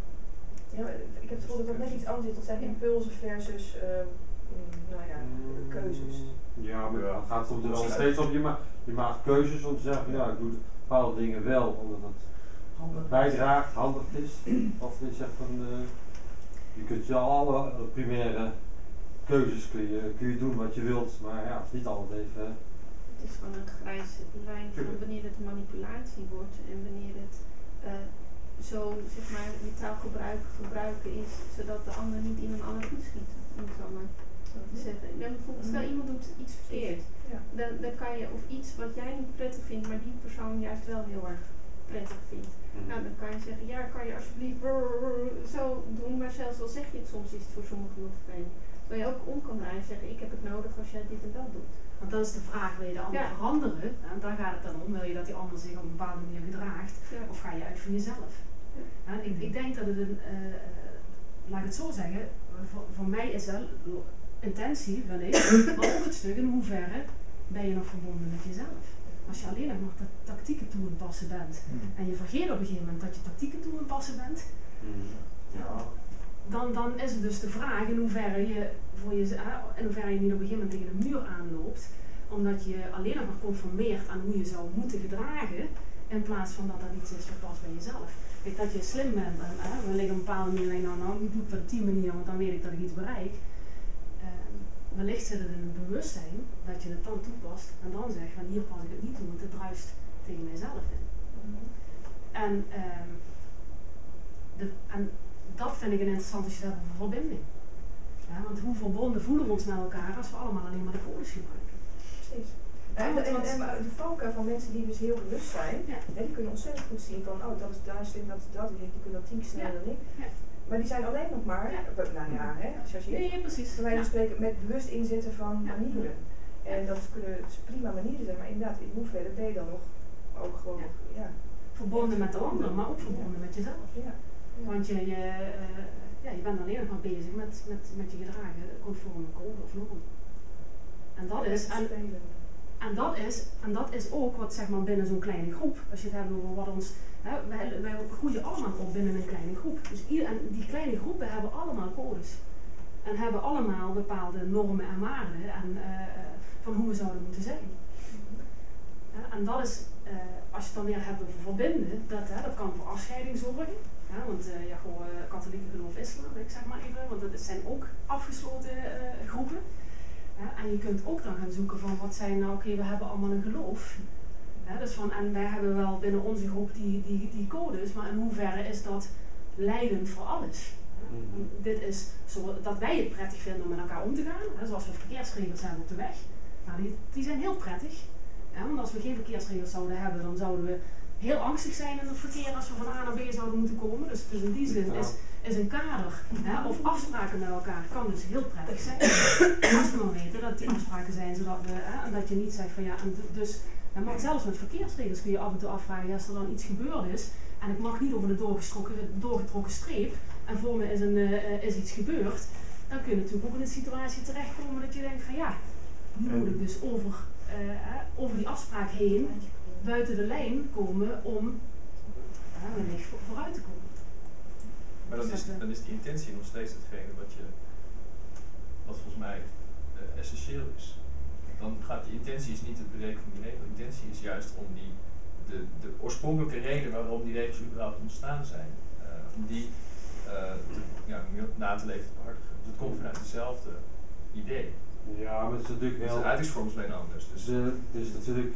Ja, ik heb het gevoel dat dat net iets anders is. Dat zijn impulsen versus, uh, mm, nou ja, mm, keuzes. Ja, maar dan gaat het er wel steeds op. Je, ma je maakt keuzes om te zeggen, ja, ik doe bepaalde dingen wel, omdat het handig bijdraagt, handig is. Of je zegt van, uh, je kunt je alle uh, primaire keuzes kun je, kun je doen wat je wilt, maar ja, het is niet altijd even... Uh, Het is gewoon een grijze lijn van wanneer het manipulatie wordt en wanneer het uh, zo, zeg maar, je taalgebruik gebruiken is, zodat de ander niet in een ander goed schiet, om het zo maar zo te zeggen. Dan bijvoorbeeld, stel iemand doet iets verkeerd, ja. dan, dan kan je, of iets wat jij niet prettig vindt, maar die persoon juist wel heel erg prettig vindt. Mm-hmm. Nou, dan kan je zeggen, ja, kan je alsjeblieft brrr, zo doen, maar zelfs al zeg je het soms, is het voor sommigen heel vervelend. Terwijl je ook om kan draaien en zeggen, ik heb het nodig als jij dit en dat doet. Want dat is de vraag, wil je de ander ja. veranderen? En daar gaat het dan om. Wil je dat die ander zich op een bepaalde manier gedraagt? Ja. Of ga je uit van jezelf? Ja. En ik, ik denk dat het een, uh, laat ik het zo zeggen, voor, voor mij is dat intentie wellicht, maar ook het stuk in hoeverre ben je nog verbonden met jezelf. Als je alleen nog maar ta tactieken toe en passen bent mm. en je vergeet op een gegeven moment dat je tactieken toe en passen bent, mm. ja. Dan, dan is het dus de vraag in hoeverre je voor je, in hoeverre je niet op een gegeven moment tegen een muur aanloopt, omdat je alleen nog maar conformeert aan hoe je zou moeten gedragen, in plaats van dat dat iets is wat past bij jezelf. Kijk, dat je slim bent en uh, we liggen op een bepaalde manier, nou, nou, nu doe ik dat op die manier, want dan weet ik dat ik iets bereik. Uh, wellicht zit het in het bewustzijn dat je het dan toepast en dan zegt van hier pas ik het niet toe, want het druist tegen mijzelf in. Mm-hmm. En, uh, de, en dat vind ik een interessant als je dat over verbinding. Ja, want hoe verbonden voelen we ons met elkaar als we allemaal alleen maar de codes gebruiken. Precies. Ja, en, en, en, en de valkuil van mensen die dus heel bewust zijn, ja. Ja, die kunnen ontzettend goed zien van, oh dat is daar slim, dat is dat, die kunnen dat tien keer sneller ja. dan ik. Ja. Maar die zijn alleen nog maar, ja. nou ja, hè, chargeerd, ja, ja, precies. bij wijze van spreken met bewust inzetten van ja. manieren. En dat kunnen dus prima manieren zijn, maar inderdaad, in hoeverre ben je dan nog ook gewoon, ja. ja. verbonden met de ander, maar ook verbonden ja. met jezelf. Ja. Ja. Want je, je, uh, ja, je bent alleen nog maar bezig met, met, met je gedragen conform een code of norm. En dat is, en, en dat is, en dat is ook wat zeg maar binnen zo'n kleine groep, als je het hebt over wat ons, hè, wij, wij groeien allemaal op binnen een kleine groep. Dus ieder, en die kleine groepen hebben allemaal codes. En hebben allemaal bepaalde normen en waarden en, uh, van hoe we zouden moeten zijn. Ja, en dat is, uh, als je het dan weer hebt over verbinden, dat, hè, dat kan voor afscheiding zorgen. Ja, want uh, ja, gewoon uh, katholieken geloof islam, ik zeg maar even, want dat zijn ook afgesloten uh, groepen. Ja, en je kunt ook dan gaan zoeken van wat zijn nou, oké, okay, we hebben allemaal een geloof. Ja, dus van, en wij hebben wel binnen onze groep die, die, die codes, maar in hoeverre is dat leidend voor alles? Ja, mm-hmm. Dit is zo dat wij het prettig vinden om met elkaar om te gaan, hè, zoals we verkeersregels hebben op de weg. Nou, die, die zijn heel prettig. Ja, want als we geen verkeersregels zouden hebben, dan zouden we heel angstig zijn in het verkeer als we van A naar B zouden moeten komen. Dus, dus in die zin is, is een kader, hè, of afspraken met elkaar kan dus heel prettig zijn. Als we maar weten dat die afspraken zijn, zodat we, hè, en dat je niet zegt van ja, en dus, hè, maar zelfs met verkeersregels kun je af en toe afvragen, ja, als er dan iets gebeurd is, en ik mag niet over de doorgetrokken, doorgetrokken streep, en voor me is, een, uh, is iets gebeurd, dan kun je natuurlijk ook in een situatie terechtkomen dat je denkt van ja, nu moet ik dus over, uh, over die afspraak heen, buiten de lijn komen om uh, wellicht voor, vooruit te komen. Maar dan is, dan is die intentie nog steeds hetgene wat, je, wat volgens mij uh, essentieel is. Dan gaat die intentie is niet het bereiken van die regel. De intentie is juist om die, de, de oorspronkelijke reden waarom die regels überhaupt ontstaan zijn, uh, om die uh, te, ja, na te leven te behartigen. Dus het komt vanuit hetzelfde idee. Ja, maar het is natuurlijk wel... De uitingsvorm is alleen anders. Dus de, het is natuurlijk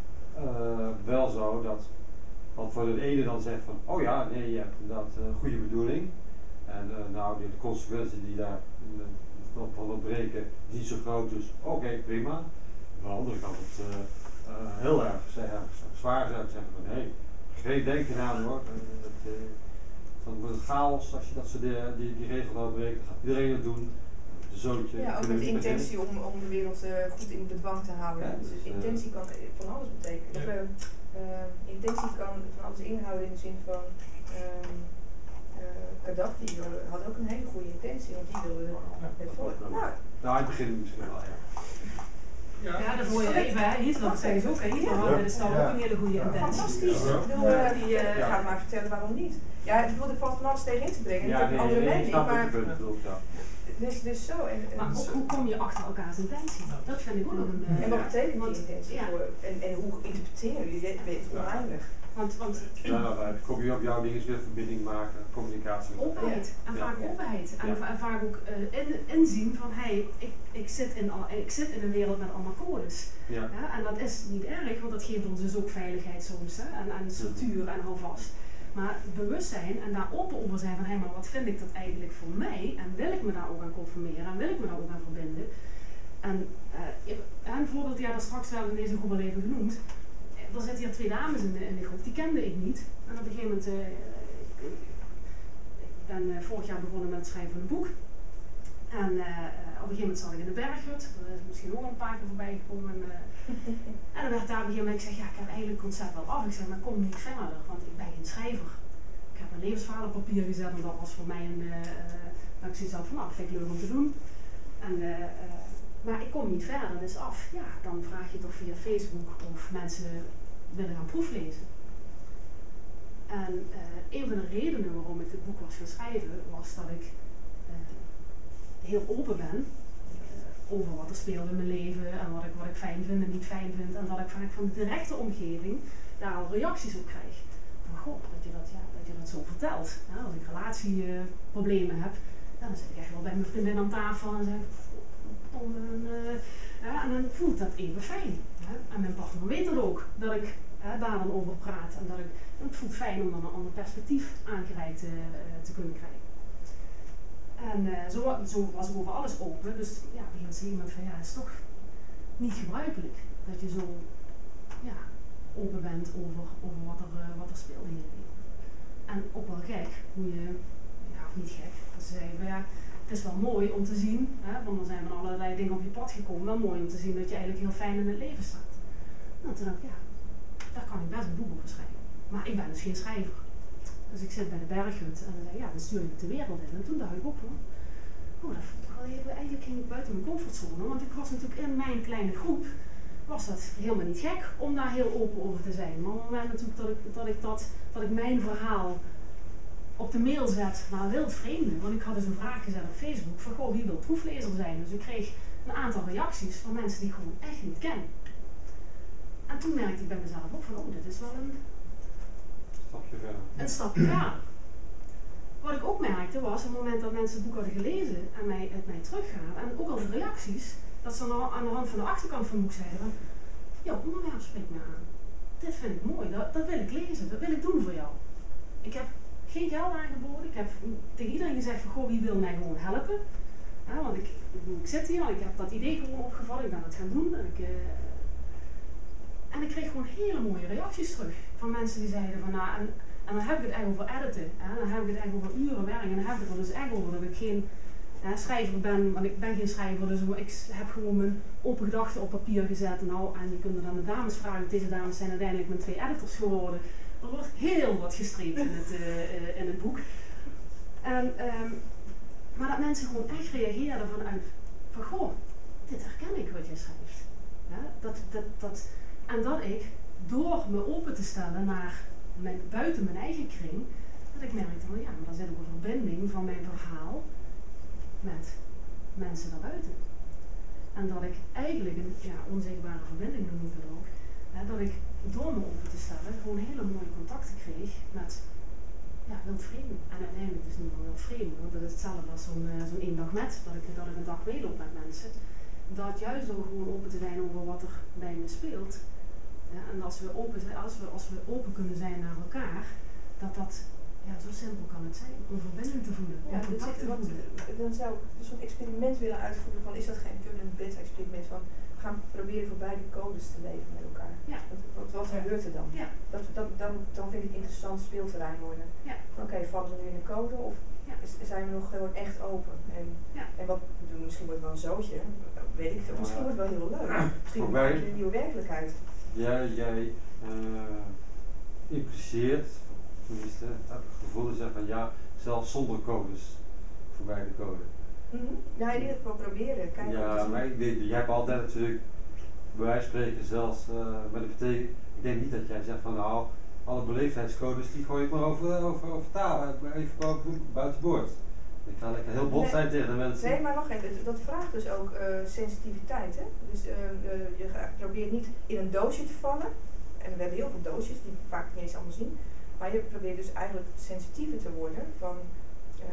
uh, wel zo dat wat voor de ene dan zegt van, oh ja, nee, je hebt inderdaad uh, goede bedoeling. En uh, nou, de consequenties die daar uh, van het breken is niet zo groot, dus oké, okay, prima. Aan de andere kant het uh, uh, heel erg zeggen, zwaar zou ik zeggen van, hé, hey, geen denken aan hoor. Uh, dat, uh, dan wordt het chaos als je dat soort die, die, die regel nou breekt, dan gaat iedereen het doen. Zoontje, ja, ook met de intentie om, om de wereld uh, goed in bedwang te houden. Ja, dus dus uh, intentie kan van alles betekenen. Ja. Of, uh, uh, intentie kan van alles inhouden in de zin van uh, uh, Gaddafi uh, had ook een hele goede intentie, want die wilde ja, het volk. Nou, nou, in het begin misschien wel, ja. Ja, ja, dat hoor je even, hè. Hitler zeggen ze ook, hè. Hitler had bij de stad ook een hele goede intentie. Fantastisch. Ja. Ik bedoel, uh, die, uh, ja. Ga maar vertellen waarom niet. Ja, ik wilde valt van alles tegen in te brengen. Ja, ik heb nee, een andere nee, mening, nee, maar... Punt, bedoel, ja. Dus, dus zo. En, en maar ook, hoe kom je achter elkaars intentie? Dat vind ik ook nog een... Uh, en wat betekent die intentie ja. voor? En, en hoe interpreteer je? Je weet het oneindig. Want, want ja, nou, kom je op jouw dingen weer verbinding maken, communicatie. Openheid. En vaak ja. openheid. En, ja. en vaak ook uh, in, inzien van, hé, hey, ik, ik, zit in al, ik zit in een wereld met allemaal codes. Ja. Ja, en dat is niet erg, want dat geeft ons dus ook veiligheid soms. Hè, en, en structuur en houvast. Maar bewust zijn en daar open over zijn van, hé, hey, maar wat vind ik dat eigenlijk voor mij? En wil ik me daar ook aan conformeren? En wil ik me daar ook aan verbinden? En uh, een voorbeeld, ja, dat straks wel in deze groep al even genoemd. Er zitten hier twee dames in de, in de groep, die kende ik niet. En op een gegeven moment, uh, ik, ik ben uh, vorig jaar begonnen met het schrijven van een boek. En uh, op een gegeven moment zat ik in de berghut, dat is misschien ook al een paar keer voorbij gekomen. En, uh, en dan werd daar op een gegeven moment, ik zeg, ja, ik heb eigenlijk het concept wel af. Ik zeg, maar ik kom niet verder, want ik ben geen schrijver. Ik heb een levensverhaal op papier gezet en dat was voor mij een, uh, uh, dat ik zoiets had van, nou, dat vind ik leuk om te doen. En, uh, uh, maar ik kom niet verder, dus af. Ja, dan vraag je toch via Facebook of mensen willen gaan proeflezen. En uh, een van de redenen waarom ik dit boek was gaan schrijven, was dat ik uh, heel open ben uh, over wat er speelt in mijn leven en wat ik, wat ik fijn vind en niet fijn vind. En dat ik vaak van de directe omgeving daar al reacties op krijg. Van goh, dat je dat, ja, dat, je dat zo vertelt. Ja, als ik relatieproblemen uh, heb, dan zit ik echt wel bij mijn vriendin aan tafel en zeg ik, om een, uh, ja, en dan voelt dat even fijn. Ja. En mijn partner weet dat ook, dat ik uh, daar dan over praat. En dat ik, en het voelt fijn om dan een ander perspectief aangereikt uh, te kunnen krijgen. En uh, zo, zo was ik over alles open. Dus ja, begint ze iemand van ja, het is toch niet gebruikelijk dat je zo ja, open bent over, over wat, er, uh, wat er speelt in je leven. En ook wel gek, hoe je, ja, of niet gek, dat ze zeiden van ja, het is wel mooi om te zien, hè, want er zijn van allerlei dingen op je pad gekomen, wel mooi om te zien dat je eigenlijk heel fijn in het leven staat. Nou, toen dacht ik, ja, daar kan ik best een boek over schrijven. Maar ik ben dus geen schrijver. Dus ik zit bij de berghut en dan zei ja, dan stuur ik de wereld in. En toen dacht ik ook van, oh, dat voelt toch wel even, eigenlijk ging ik buiten mijn comfortzone, want ik was natuurlijk in mijn kleine groep, was dat helemaal niet gek om daar heel open over te zijn. Maar op het moment natuurlijk dat ik dat, ik dat, dat ik mijn verhaal op de mail zet naar wild vreemden, want ik had dus een vraag gezet op Facebook van goh, wie wil proeflezer zijn? Dus ik kreeg een aantal reacties van mensen die ik gewoon echt niet ken. En toen merkte ik bij mezelf ook van, oh, dit is wel een stapje verder. Een stapje verder. Wat ik ook merkte was, op het moment dat mensen het boek hadden gelezen en mij, het mij teruggaven, en ook al de reacties, dat ze aan de hand van de achterkant van het boek zeiden van, ja, het onderwerp spreekt me aan. Dit vind ik mooi, dat, dat wil ik lezen, dat wil ik doen voor jou. Ik heb geen geld aangeboden, ik heb tegen iedereen gezegd van, goh, wie wil mij gewoon helpen? Ja, want ik, ik zit hier, ik heb dat idee gewoon opgevallen, ik ben het gaan doen. En ik, uh, en ik kreeg gewoon hele mooie reacties terug van mensen die zeiden van, nou, en, En dan heb ik het echt over editen. Hè? Dan heb ik het echt over uren werk. En dan heb ik het er dus echt over dat ik geen hè, schrijver ben. Want ik ben geen schrijver. Dus ik heb gewoon mijn open gedachten op papier gezet. Nou, en je kunt er dan de dames vragen. Deze dames zijn uiteindelijk mijn twee editors geworden. Er wordt heel wat gestreept in het, uh, uh, in het boek. En, um, maar dat mensen gewoon echt reageerden vanuit van goh, dit herken ik wat jij schrijft. Ja, dat, dat, dat, en dat ik door me open te stellen naar mijn, buiten mijn eigen kring, dat ik merkte van ja, maar daar zit ook een verbinding van mijn verhaal met mensen daarbuiten. En dat ik eigenlijk een ja, onzichtbare verbinding noem ik het ook, hè, dat ik door me open te stellen gewoon hele mooie contacten kreeg met ja, wildvreemden. En uiteindelijk dus niet meer wildvreemden, want dat is hetzelfde als zo'n uh, zo'n één dag met, dat ik, dat ik een dag meeloop met mensen. Dat juist door gewoon open te zijn over wat er bij me speelt. Ja, en als we, open zijn, als, we, als we open kunnen zijn naar elkaar, dat dat, ja, zo simpel kan het zijn, om verbinding te voelen, ja, om contact te voelen. Dan zou ik dus zo'n experiment willen uitvoeren van, is dat geen Permanent Beta experiment van, we gaan proberen voor beide codes te leven met elkaar. Ja. Wat, wat, wat gebeurt er dan? Ja. Dat, dat, dan, dan vind ik het interessant speelterrein worden. Ja. Oké, okay, vallen we nu in de code of ja. is, zijn we nog gewoon echt open? En, ja. en wat, misschien wordt het wel een zootje, weet ik veel, misschien wordt het wel heel leuk. Misschien maak je een nieuwe werkelijkheid. Ja, jij uh, impliceert, tenminste, heb ik het gevoel te zeggen van ja, zelfs zonder codes voorbij de code. Mm-hmm. Ja, die wil ik wel proberen. Kijken ja, maar ik weet, jij hebt altijd natuurlijk, bij wijze van spreken zelfs, uh, met de betekenis, ik denk niet dat jij zegt van nou, alle beleefdheidscodes die gooi ik maar over, over, over tafel, even buiten boord. Ik ga lekker heel bot zijn nee, tegen de mensen. Nee, maar wacht even, dat vraagt dus ook uh, sensitiviteit. Hè? Dus uh, uh, je probeert niet in een doosje te vallen. En we hebben heel veel doosjes die we vaak niet eens allemaal zien. Maar je probeert dus eigenlijk sensitiever te worden van uh,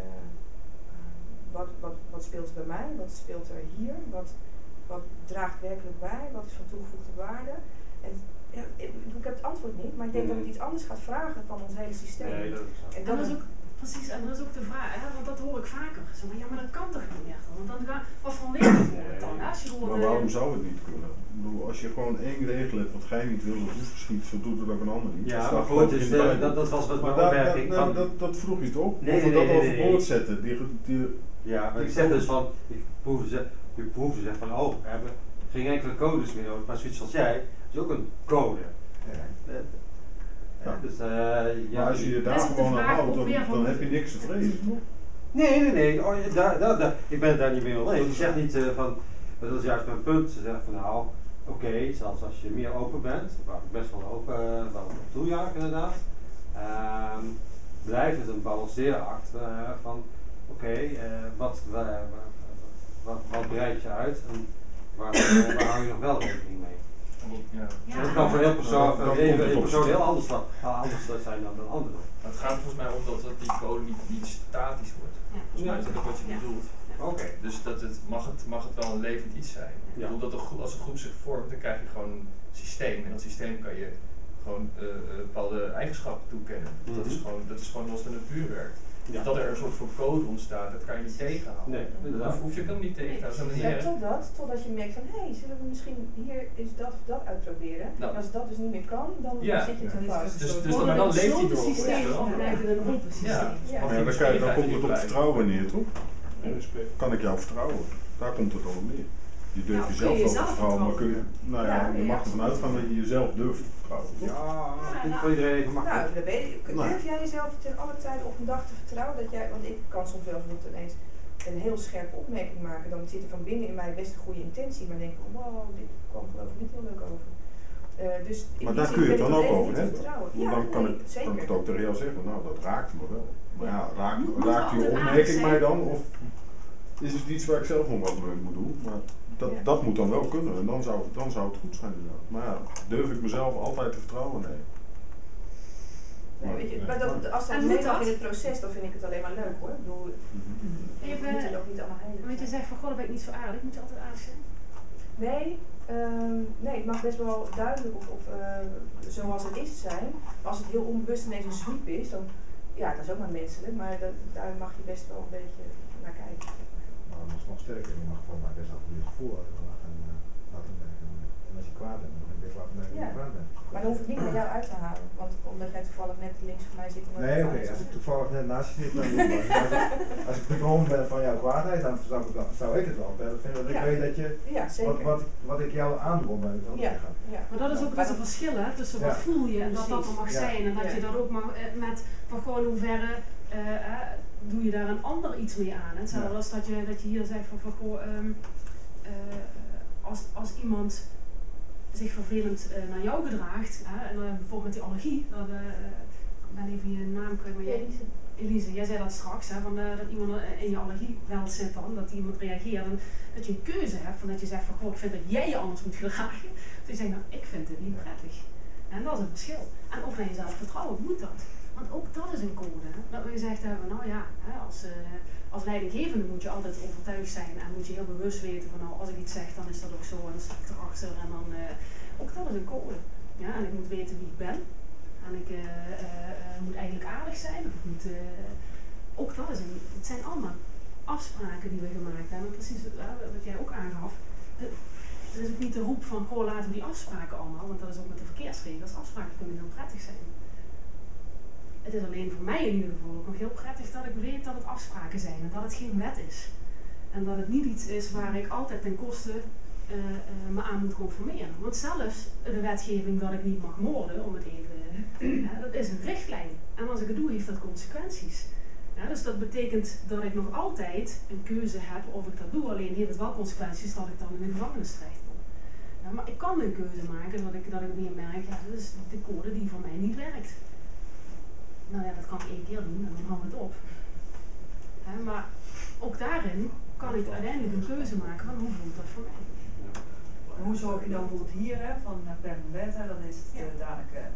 uh, wat, wat, wat speelt er bij mij, wat speelt er hier, wat, wat draagt werkelijk bij, wat is van toegevoegde waarde. En, ja, ik, ik heb het antwoord niet, maar ik denk mm. dat het iets anders gaat vragen van ons hele systeem. Nee, dat is zo. En dat is ook precies, en dat is ook de vraag, hè, want dat hoor ik vaker. Zo van, ja, maar dat kan toch niet meer? Want dan ga, wat voor wereld wordt het dan? Als je maar waarom zou het niet kunnen? Ik bedoel, als je gewoon één regel hebt wat jij niet wil, dat hoeft geschiet, zo doet het ook een ander niet. Ja, maar goed, dus de, dat, dat was wat mijn opmerking. Dat, dat, dat, dat vroeg je toch? Nee, of nee, we dat nee, nee, overboord nee. zetten. Die, die, ja, maar ik zeg dus van, ik proefde ze, ik proefde ze van, oh, we hebben geen enkele codes meer nodig, maar zoiets als jij, is ook een code. Ja. Ja, dus, uh, ja, maar als je je daar gewoon aan houdt, dan, dan heb je niks te vrezen. Nee, nee, nee. Oh, daar, daar, daar, ik ben het daar niet mee oneens. Je zegt niet uh, van, dat is juist mijn punt. Ze zeggen van nou, oké, okay, zelfs als je meer open bent, waar ik best wel open, uh, wel op toejuich inderdaad, uh, blijft het een balanceeract uh, van oké, okay, uh, wat, uh, wat, wat breid je uit en waar, uh, waar hou je nog wel rekening mee? Ja. Ja. Dat kan voor heel persoon, ja, heel, persoon heel anders, van, anders zijn dan een andere. Het gaat volgens mij om dat, dat die code niet, niet statisch wordt. Ja. Volgens mij is dat ook wat je ja. bedoelt. Ja. Oké. Okay. Dus dat het, mag, het, mag het wel een levend iets zijn. Ja. Ik bedoel dat een, als een groep zich vormt, dan krijg je gewoon een systeem. En dat systeem kan je gewoon uh, bepaalde eigenschappen toekennen. Mm-hmm. Dat, is gewoon, dat is gewoon zoals de natuur werkt. Ja. Dat er een soort van code ontstaat, dat kan je niet tegenhouden. Nee, inderdaad. Of, of je kan het niet tegenhouden. Nee, ja, totdat, totdat je merkt van, hé, hey, zullen we misschien hier eens dat of dat uitproberen? Nou. En als dat dus niet meer kan, dan ja. zit je te ja. vast. Dus, dus, dus dan, dan leeft hij door. Systeem, ja. Dan blijven we een open systeem. Ja, ja. ja dan, kan je, dan komt het op vertrouwen neer, toch? Ja. Kan ik jou vertrouwen? Daar komt het al op neer. Je durft nou, jezelf wel te vertrouwen, maar kun je, nou ja, ja, je mag ervan uitgaan dat je jezelf durft te vertrouwen. Toch? Ja, niet voor iedereen even makkelijk. Nou, dat weet ik. Durf jij jezelf ten alle tijden op een dag te vertrouwen dat jij, want ik kan soms wel eens ineens een heel scherpe opmerking maken, dan zit er van binnen in mij best een goede intentie, maar denk ik, wow, dit kwam geloof ik niet heel leuk over. Uh, dus maar daar kun je het dan ook over hebben. Ja, dan kan, nee, ik, zeker. kan ik het ook tegen jou zeggen, nou dat raakt me wel. Maar ja, raakt, moet, raakt die opmerking mij dan? Of is het iets waar ik zelf nog wat mee moet doen? Maar dat, ja. dat moet dan wel kunnen en dan zou, dan zou het goed zijn inderdaad. Maar ja, durf ik mezelf altijd te vertrouwen? Nee. Nee, weet je, maar dat, als dat meegaat in het proces, dan vind ik het alleen maar leuk hoor. Ik bedoel, mm-hmm. Even, moet het ook niet allemaal heilig. Want je zegt van goh, dan ben ik niet zo aardig, moet je altijd aardig zijn? Nee, um, nee, het mag best wel duidelijk of, of uh, zoals het is zijn. Maar als het heel onbewust ineens een sweep is, dan ja, dat is ook maar menselijk, maar dat, daar mag je best wel een beetje naar kijken. Maar dat is nog sterker, je mag gewoon maar best wel een goede gevoel laten, uh, laten werken. En als je kwaad bent, dan mag je best laten werken dat je kwaad bent. Maar dan hoef ik niet naar jou uit te halen, want omdat jij toevallig net links van mij zit. Nee, oké, okay, als ik toevallig net naast je zit, dan niet. Als ik, als ik bedrogen ben van jouw kwaadheid, dan zou ik, zou ik het wel prettig vinden dat ik ja. weet dat je, ja, zeker. Wat, wat, wat ik jou aandron ben. Ja. Ja. Maar dat is ook dus een verschil hè, tussen wat ja. voel je en dat dat er mag ja. zijn. En dat ja. je dat ook mag met van gewoon hoeverre uh, uh, doe je daar een ander iets mee aan. Hetzelfde ja. als dat je, dat je hier zegt van, van goh, um, uh, als, als iemand zich vervelend uh, naar jou gedraagt, uh, en uh, bijvoorbeeld met die allergie, dat, uh, ik ben even je naam kwijt, maar jij, Elise. Elise, jij zei dat straks, hè, van, uh, dat iemand in je allergieveld zit dan, dat iemand reageert en dat je een keuze hebt, van dat je zegt van goh, ik vind dat jij je anders moet gedragen. Dus je zegt nou, ik vind het niet prettig. En dat is een verschil. En ook naar jezelf vertrouwen moet dat. Want ook dat is een code. Hè? Dat we gezegd hebben, nou ja, hè, als, uh, als leidinggevende moet je altijd overtuigd zijn en moet je heel bewust weten van nou, als ik iets zeg, dan is dat ook zo en dan sta ik erachter en dan, uh, ook dat is een code. Ja, en ik moet weten wie ik ben. En ik uh, uh, uh, moet eigenlijk aardig zijn. Of ik moet, uh, ook dat is een, het zijn allemaal afspraken die we gemaakt hebben. Precies uh, wat jij ook aangaf. Uh, Het is ook niet de roep van, goh, laten we die afspraken allemaal, want dat is ook met de verkeersregels. Afspraken kunnen heel prettig zijn. Het is alleen voor mij in ieder geval ook nog heel prettig dat ik weet dat het afspraken zijn en dat het geen wet is. En dat het niet iets is waar ik altijd ten koste uh, uh, me aan moet conformeren. Want zelfs de wetgeving dat ik niet mag moorden, om het even, uh, dat is een richtlijn. En als ik het doe, heeft dat consequenties. Ja, dus dat betekent dat ik nog altijd een keuze heb of ik dat doe, alleen heeft het wel consequenties dat ik dan in de gevangenis terechtkom. Ja, maar ik kan een keuze maken dat ik, dat ik weer merk, ja, dat is de code die voor mij niet werkt. Nou ja, dat kan ik één keer doen en dan hang het op. Ja, maar ook daarin kan ik uiteindelijk een keuze maken van hoe voelt dat voor mij. Maar hoe zorg je dan bijvoorbeeld hier, hè, van Permanent Beta, dan is het ja. uh, dadelijk uh,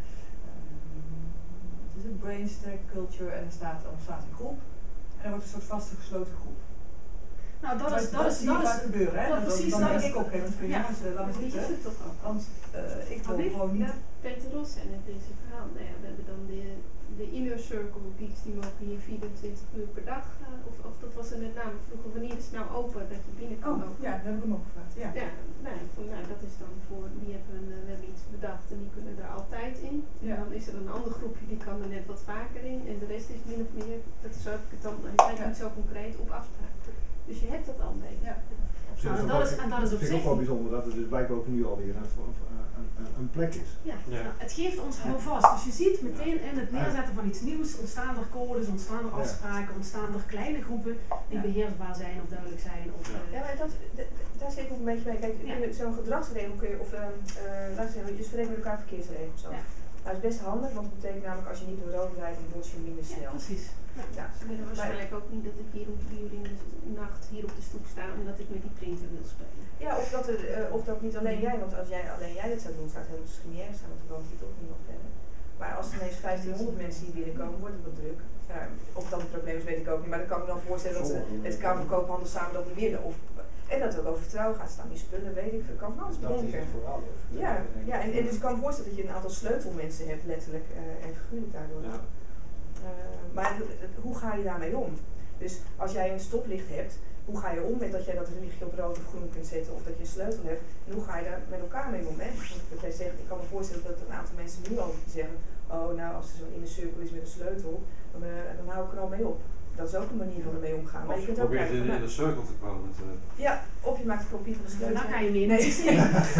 is het brain stack culture en er staat, er ontstaat een groep en er wordt een soort vaste gesloten groep. Nou, dat is, dat, dat is, zie je vaak gebeuren, hè? Dat dan precies, dan dat denk is, ik op een gegeven moment kun je jongens, ja. laat me zitten, want uh, ik wil gewoon niet. Ja, Peter Ros en in deze verhaal, nou ja, we hebben dan de, de inner circle geeks, die mogen hier vierentwintig uur per dag, uh, of, of dat was er met name vroeger, wanneer is het nou open dat je binnen kan oh, lopen? Ja, dat heb ik hem ook gevraagd, ja. Ja, nou, van, nou, dat is dan voor, die hebben, uh, we hebben iets bedacht en die kunnen er altijd in. Ja. En dan is er een ander groepje, die kan er net wat vaker in en de rest is min of meer, dat is ook het dan, eigenlijk ja. niet zo concreet op afspraak. Dus je hebt dat al mee. Ja. Nou, en, dat is, en dat is op zich ook wel bijzonder dat het dus blijkbaar ook nu alweer een, een, een, een plek is. Ja, ja. Nou, het geeft ons houvast. Dus je ziet meteen in het neerzetten van iets nieuws ontstaan er codes, ontstaan er afspraken, ontstaan er kleine groepen die ja. beheersbaar zijn of duidelijk zijn. Of, ja. Uh, ja, maar dat, d- daar zit ik ook een beetje bij. Kijk, ja. zo'n gedragsregel kun je, of uh, uh, laten we zeggen, je spreekt met elkaar verkeersregels af. Ja. Dat is best handig, want het betekent namelijk als je niet door rood rijdt, dan bots je minder snel. Ja, precies. Ja. Ja. Ze willen waarschijnlijk ook niet dat ik hier om drie uur in de nacht hier op de stoep sta omdat ik met die printer wil spelen. Ja, of dat, er, uh, of dat niet alleen jij, want als jij alleen jij dit zou doen, zou het helemaal misschien niet erg zijn, want dan woont hier toch niemand verder. Maar als er ineens vijftienhonderd mensen hier binnenkomen, wordt het wat druk. Ja, of dat een probleem is, weet ik ook niet, maar dan kan ik me dan voorstellen dat ze met elkaar van koophandel samen dat niet willen. Of, en dat het ook over vertrouwen gaat staan, die spullen, weet ik veel, kan van alles bedenken. Ja, ja en, en dus ik kan me voorstellen dat je een aantal sleutelmensen hebt, letterlijk uh, en figuurlijk daardoor. Ja. Uh, maar het, het, hoe ga je daarmee om? Dus als jij een stoplicht hebt, hoe ga je om met dat jij dat lichtje op rood of groen kunt zetten of dat je een sleutel hebt? En hoe ga je daar met elkaar mee om? Hè? Dat jij zegt, ik kan me voorstellen dat een aantal mensen nu al zeggen, oh nou als er zo'n inner circle is met een sleutel, dan, uh, dan hou ik er al mee op. Dat is ook een manier van ermee omgaan. Maar of je kunt je ook probeert kijken, in, in de cirkel te komen. Te... Ja, of je maakt een kopie van de sleutel. Dan ga je meer nee. nee.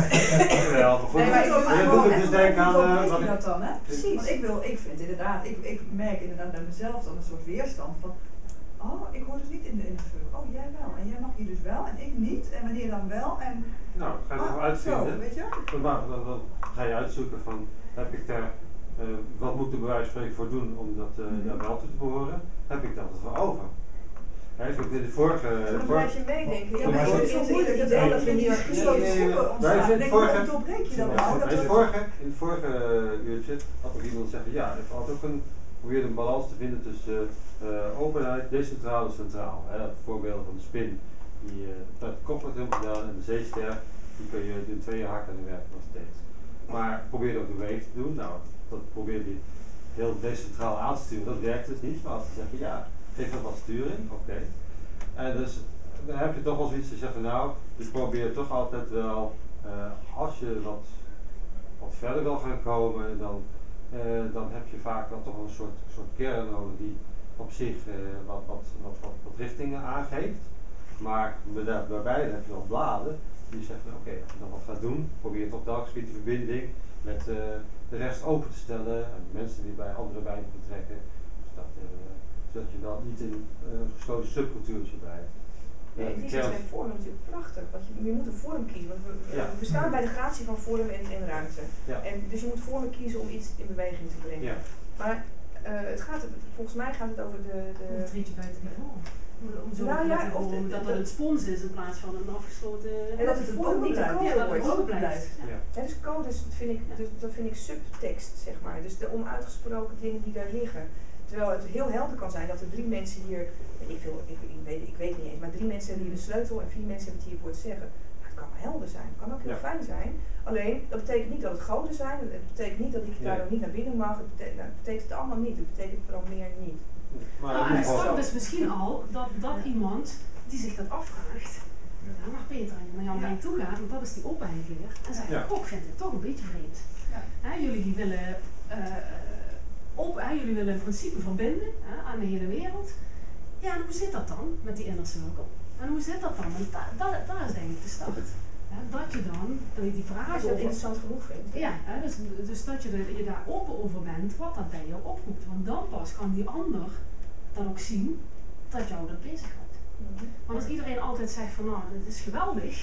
Ja, maar goed. Nee, maar ik wil je doet het dus denken aan... Hoe weet je dat dan, hè? Precies. Want ik, wil, ik vind inderdaad, ik, ik merk inderdaad bij mezelf dan een soort weerstand van, oh, ik hoor dus niet in de innercirkel. Oh, jij wel. En jij mag hier dus wel en ik niet. En wanneer dan wel. En nou, ga je ah, nog uitvinden. Zo, weet je? Dan, dan, dan ga je uitzoeken van, heb ik daar, uh, wat moet ik er bij wijze van spreken voor doen om dat uh, mm-hmm. daar wel toe te behoren? Heb ik dat ervoor over? He, ik heb in de vorige... Dan blijf je meedenken. Ja, maar maar het is zo moeilijk dat wel dat we hier gesloten groepen ontstaan. En hoe breek je dat nou? In het vorige, in het vorige uh, uurtje had ook iemand zeggen, ja, ik had ook een, probeerde een balans te vinden tussen uh, openheid, decentraal en centraal. He, dat voorbeeld van de spin, die uh, dat koppeling hebben gedaan en de zeester, die kun je in tweeën hakken en die werkt nog steeds. Maar probeerde ook de wave te doen, nou, dat probeerde je heel decentraal aan te sturen, dat werkt dus niet, maar als ze zeggen, ja, geef dat wat sturing, oké. Okay. En dus dan heb je toch wel zoiets te zeggen, nou, ik probeer toch altijd wel, uh, als je wat wat verder wil gaan komen, dan, uh, dan heb je vaak dan toch een soort, soort kern nodig die op zich uh, wat, wat, wat, wat, wat richtingen aangeeft. Maar daarbij heb je dan bladen die zeggen, oké, okay, als je dan wat gaat doen, probeer toch telkens weer de verbinding met uh, de rest open te stellen en mensen weer bij andere bij te betrekken. Zodat, uh, zodat je dan niet in een uh, gesloten subcultuurtje blijft. Ja, in die zin zijn vormen natuurlijk prachtig, want je, je moet een vorm kiezen. Want we, ja. we bestaan bij de gratie van vorm en, en ruimte. Ja. En dus je moet vormen kiezen om iets in beweging te brengen. Ja. Maar uh, het gaat, volgens mij gaat het over de... de een treedje buiten de vorm. Om zo nou, ja, of de, dat het een spons is in plaats van een afgesloten... En dat het vorm niet de code ja, dat het open blijft. Ja. Ja. Ja, dus codes vind ik, dus, dat vind ik subtekst, zeg maar. Dus de onuitgesproken dingen die daar liggen. Terwijl het heel helder kan zijn dat er drie mensen hier, ik, veel, ik, ik, weet, ik weet niet eens, maar drie mensen hebben hier de sleutel en vier mensen hebben het hier voor het zeggen. Maar het kan wel helder zijn, het kan ook heel ja. fijn zijn. Alleen, dat betekent niet dat het goden zijn, het betekent niet dat ik daar ook niet naar binnen mag, het betekent, nou, het betekent het allemaal niet, het betekent vooral meer niet. Maar nou, het staat dus misschien al dat, dat ja. iemand die zich dat afvraagt, ja. Ja, naar Peter en naar Jan ja. toe gaat, want dat is die openheid weer, en zegt, ja. oh, ik vind het toch een beetje vreemd. Ja. He, jullie die willen... Uh, Op, hè, jullie willen een principe verbinden hè, aan de hele wereld. Ja, en hoe zit dat dan met die inner circle? En hoe zit dat dan? En da, da, daar is denk ik de start. Hè, dat je dan, dat je die vragen... Als je dat over, interessant genoeg vindt. Ja, hè, dus, dus dat je, de, je daar open over bent, wat dat bij jou oproept. Want dan pas kan die ander dan ook zien dat jou dat bezighoudt. Mm-hmm. Want als iedereen altijd zegt van, nou, dit is geweldig.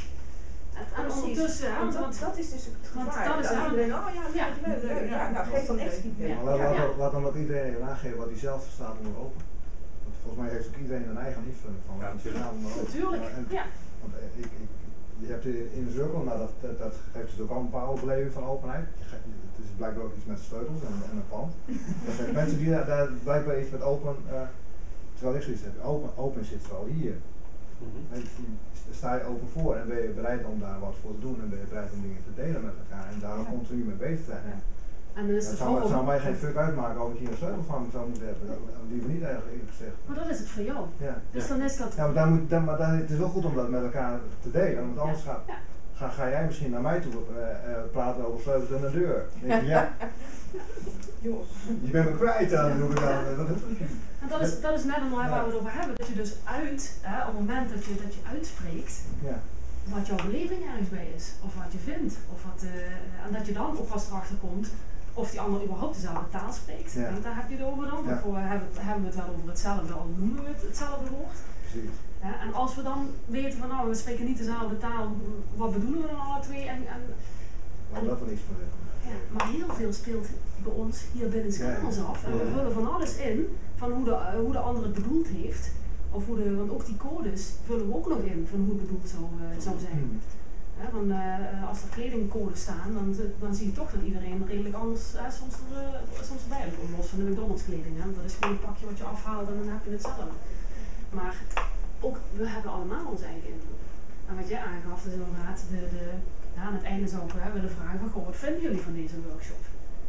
En ondertussen, ja, want dat, dat is dus het gevaar. Dat is ja, iedereen, oh ja, ja, leuk, leuk, ja, nou geef dan echt feedback. Ja, laat, laat, laat, laat dan ook iedereen aangeven wat hij zelf staat onder open. Want volgens mij heeft ook iedereen een eigen invulling van wat hij staat onder open. Natuurlijk, ja. En, ja. Want ik, ik, je hebt in de cirkel, nou dat, dat, dat geeft dus ook al een bepaalde beleving van openheid. Het is blijkbaar ook iets met sleutels en, en een pand. Er zijn mensen die daar, daar blijkbaar iets met open, uh, terwijl ik zoiets heb, open, open zit wel hier. Mm-hmm. Sta je open voor en ben je bereid om daar wat voor te doen en ben je bereid om dingen te delen met elkaar en daar ook ja. continu mee bezig te zijn. Ja. En dan is het zou, zou mij geen fuck uitmaken of ik hier een sleutel van zou moeten hebben, liever niet eigenlijk eerlijk gezegd. Maar dat is het voor jou. Ja. Dus ja. dan is dat... Ja, maar, daar moet, daar, maar daar, het is wel goed om dat met elkaar te delen, want anders ja. gaat, ja. Ga, ga jij misschien naar mij toe uh, uh, praten over sleutels en een deur. Dan denk je, ja. Je bent me kwijt dan, hoe ik dan, wat doe je? En dat is, dat is net een waar we het over hebben, dat je dus uit, hè, op het moment dat je, dat je uitspreekt, ja. wat jouw beleving ergens bij is, of wat je vindt, of wat, uh, en dat je dan ook pas erachter komt of die ander überhaupt dezelfde taal spreekt. Ja. En daar heb je het over dan, ja. of hebben, hebben we het wel over hetzelfde, al noemen we het hetzelfde woord. Precies. Ja, en als we dan weten van nou, we spreken niet dezelfde taal, wat bedoelen we dan alle twee? En, en, en, dat er niks van zeggen. Ja, maar heel veel speelt bij ons hier binnen kamers ja, ja. af. En we vullen van alles in, van hoe de, uh, hoe de ander het bedoeld heeft. Of hoe de, want ook die codes vullen we ook nog in, van hoe het bedoeld zou, uh, zou zijn. Hmm. Ja, want uh, als er kledingcodes staan, dan, dan zie je toch dat iedereen redelijk anders, uh, soms, er, uh, soms erbij komt, los van de McDonald's kleding. Hè? Dat is gewoon een pakje wat je afhaalt en dan heb je hetzelfde. Maar ook, we hebben allemaal ons eigen invloed. En wat jij aangaf, is inderdaad de... de ja, aan het einde zou ik hè, willen vragen van, goh, wat vinden jullie van deze workshop?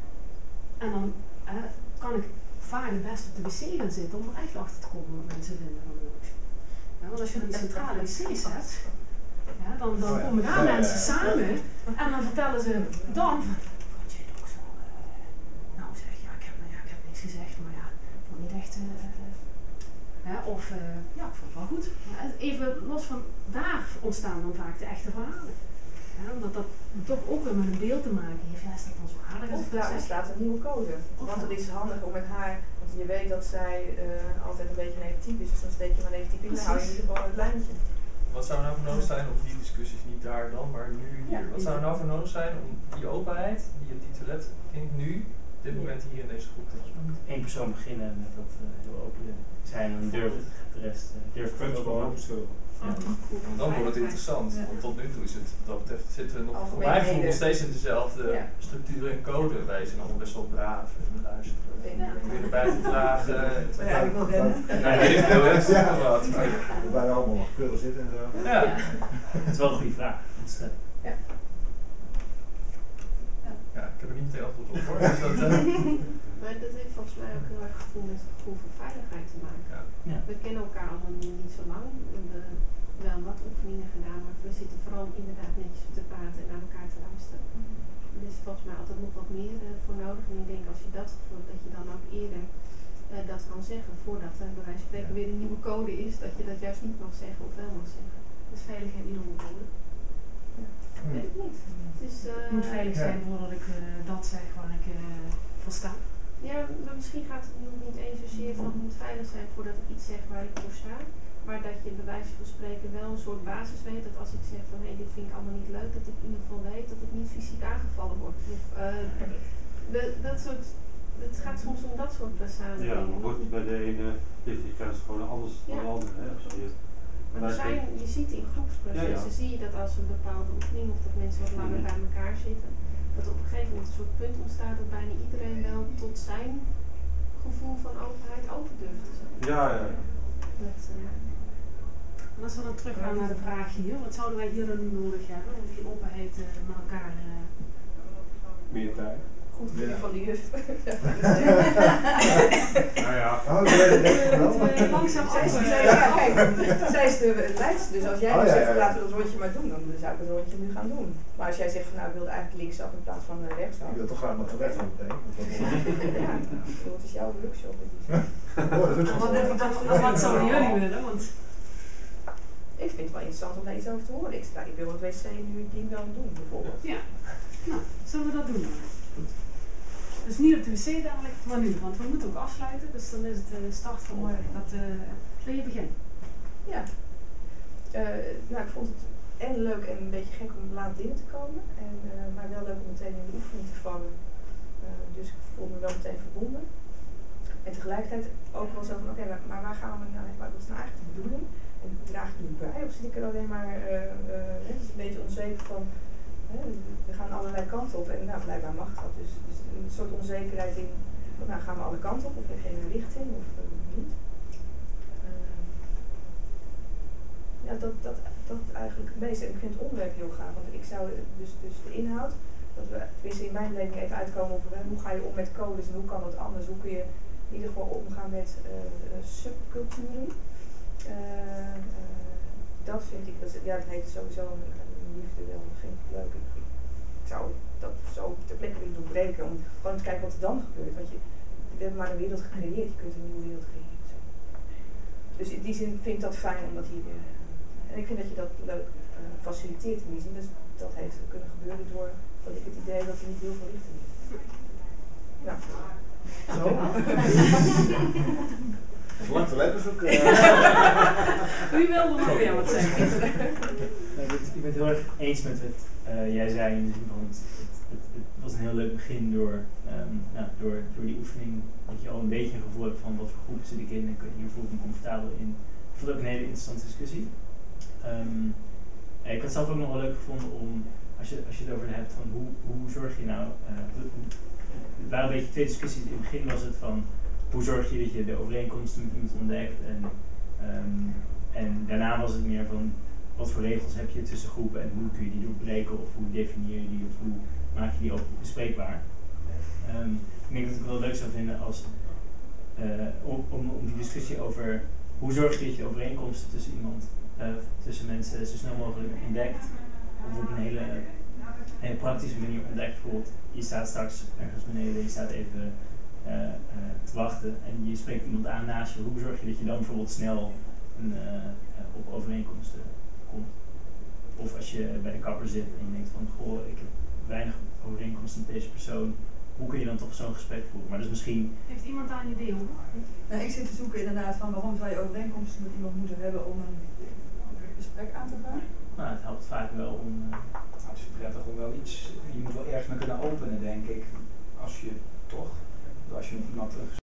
En dan hè, kan ik vaak het best op de wc gaan zitten om er echt achter te komen wat mensen vinden van de workshop. Ja, want als je een centrale wc zet, ja, dan, dan komen daar ja, mensen ja, ja. samen en dan vertellen ze dan van, vond jij het ook zo? Uh, nou zeg, ja ik, heb, ja, ik heb niks gezegd, maar ja, ik vond niet echt... Uh, ja, of, uh, ja, ik vond het wel goed. Maar even los van, daar ontstaan dan vaak de echte verhalen. Ja, omdat dat toch ook weer met een beeld te maken heeft. Ja, is dat dan zo aardig? Of daar ontstaat een nieuwe code. Of want het is handig om met haar, want je weet dat zij uh, altijd een beetje negatief is, dus dan steek je maar negatief in, dan hou je in ieder geval het lijntje. Wat zou er nou voor nodig zijn, of die discussies niet daar dan, maar nu hier. Ja, wat zou er nou voor nodig zijn om die openheid, die op die toilet in nu, op dit moment hier in deze groep te doen? Eén persoon beginnen met dat uh, heel open zijn en durft de rest uh, durft het ook wel open. Ja. Want dan wordt het interessant, ja. want tot nu toe is het, wat dat betreft, zitten we nog, voor mij voelen we nog steeds in dezelfde ja. structuur en code. Wij zijn allemaal best wel braaf en luisteren. Ja. Weer erbij te dragen. Ja, ik wil rennen. Ja, ik wil rennen. Ja, wat. We waren allemaal nog keurig zitten en zo. Ja. Het is wel een goede vraag. Is, uh, ja. Ja, ik heb er niet meteen antwoord op hoor. Dus dat, uh, maar dat heeft volgens mij ook heel erg gevoel met het gevoel van veiligheid te maken. Ja. Ja. We kennen elkaar allemaal niet, niet zo lang. We hebben wel wat oefeningen gedaan, maar we zitten vooral inderdaad netjes te praten en naar elkaar te luisteren. Mm-hmm. Het is volgens mij altijd nog wat meer uh, voor nodig. En ik denk als je dat voelt, dat je dan ook eerder uh, dat kan zeggen, voordat er bij wijze van spreken weer een nieuwe code is, dat je dat juist niet mag zeggen of wel mag zeggen. Dus veiligheid niet onder code. Ja. Hmm. Weet ik niet. Het is, uh, het moet veilig zijn ja. voordat ik uh, dat zeg waar ik uh, voor sta. Ja, maar misschien gaat het nog niet eens zozeer van het moet veilig zijn voordat ik iets zeg waar ik voor sta. Maar dat je bij wijze van spreken wel een soort basis weet dat als ik zeg van hé, hey, dit vind ik allemaal niet leuk, dat ik in ieder geval weet dat ik niet fysiek aangevallen word. Of, uh, de, dat soort, het gaat soms om dat soort basale ja, dingen. Ja, wordt bij de ene ligt die grens gewoon anders dan ja. de andere. Hè? Als je, maar er zijn, je ziet in groepsprocessen, ja, ja. zie je dat als een bepaalde oefening of dat mensen wat langer bij elkaar zitten, dat op een gegeven moment een soort punt ontstaat dat bijna iedereen wel tot zijn gevoel van openheid open durft te zijn. Ja, ja, ja. Dat, uh, en als we dan teruggaan naar de vraag hier, wat zouden wij hier dan nodig hebben om die openheid uh, met elkaar... Uh... Meer tijd. Goed voor ja. van de juf. Nou ja. Oh, uh, langzaam zij, zij, ja, kijk, zij is de leidster, dus als jij oh, ja, zegt, ja, ja. laten we dat rondje maar doen, dan zou ik het rondje nu gaan doen. Maar als jij zegt van nou, ik wilde eigenlijk linksaf in plaats van rechtsaf. Ik wil toch graag naar rechts van meteen. Ja, het is jouw workshop. Wat zouden jullie willen? Want ik vind het wel interessant om daar iets over te horen. Ik, sta, ik wil het wc nu een ding wel doen, bijvoorbeeld. Ja, nou, zullen we dat doen dan? Goed. Dus niet op de wc dadelijk, maar nu, want we moeten ook afsluiten. Dus dan is het de uh, start van morgen. Dat, uh, wil je beginnen? Ja. Uh, nou, ik vond het en leuk en een beetje gek om laat binnen te komen. En, uh, maar wel leuk om meteen in de oefening te vallen. Uh, dus ik voel me wel meteen verbonden. En tegelijkertijd ook wel zo van, oké, okay, maar, maar waar gaan we nou, wat is nou eigenlijk de bedoeling? En draag ik nu bij of zit ik er alleen maar, uh, uh, het is een beetje onzeker van, uh, we gaan allerlei kanten op en nou, blijkbaar mag dat. Dus, dus een soort onzekerheid in, van, nou gaan we alle kanten op of in geen richting of uh, niet. Uh, ja, dat, dat, dat eigenlijk het meeste. En ik vind het onderwerp heel gaaf, want ik zou dus, dus de inhoud, dat we tenminste in mijn beleving even uitkomen op uh, hoe ga je om met codes en hoe kan dat anders, hoe kun je in ieder geval omgaan met uh, uh, subculturen. Uh, uh, dat vind ik, dat, ja, dat heeft sowieso een, een liefde wel, dat vind ik leuk. Ik, ik zou dat zo ter plekke willen doorbreken om gewoon te kijken wat er dan gebeurt. Want je, we hebben maar een wereld gecreëerd, je kunt een nieuwe wereld creëren. Zo. Dus in die zin vind ik dat fijn om dat hier weer. Uh, en ik vind dat je dat leuk uh, faciliteert in die zin. Dus dat heeft kunnen gebeuren door dat ik het idee heb dat er niet heel veel richting is. Nou. Zo. Lang te letten zoeken. Wie wilde nog weer wat zeggen? Ik ben het heel erg eens met wat uh, jij zei in de zin van het, het, het, het was een heel leuk begin door, um, nou, door, door die oefening dat je al een beetje een gevoel hebt van wat voor groepen zit ik in en hier voel ik me comfortabel in. Ik vond het ook een hele interessante discussie. Um, ik had zelf ook nog wel leuk gevonden om, als je, als je het over hebt van hoe, hoe zorg je nou, uh, het waren een beetje twee discussies. In het begin was het van hoe zorg je dat je de overeenkomsten met iemand ontdekt en, um, en daarna was het meer van wat voor regels heb je tussen groepen en hoe kun je die doorbreken of hoe definieer je die of hoe maak je die ook bespreekbaar. Um, ik denk dat ik het wel leuk zou vinden als uh, om, om, om die discussie over hoe zorg je dat je overeenkomsten tussen iemand, uh, tussen mensen zo snel mogelijk ontdekt of op een hele, hele praktische manier ontdekt. Bijvoorbeeld, je staat straks ergens beneden, je staat even uh, uh, te wachten en je spreekt iemand aan naast je. Hoe zorg je dat je dan bijvoorbeeld snel een, uh, uh, op overeenkomsten komt? Of als je bij de kapper zit en je denkt van, goh, ik heb weinig overeenkomsten met deze persoon. Hoe kun je dan toch zo'n gesprek voeren? Maar dus misschien... Heeft iemand daar een idee over? Nou, ik zit te zoeken inderdaad van waarom zou je overeenkomsten met iemand moeten hebben om een gesprek aan te gaan? Nou, het helpt vaak wel om... Uh... Nou, het is prettig om wel iets... Je moet wel ergens mee kunnen openen, denk ik. Als je toch... Als je met iemand een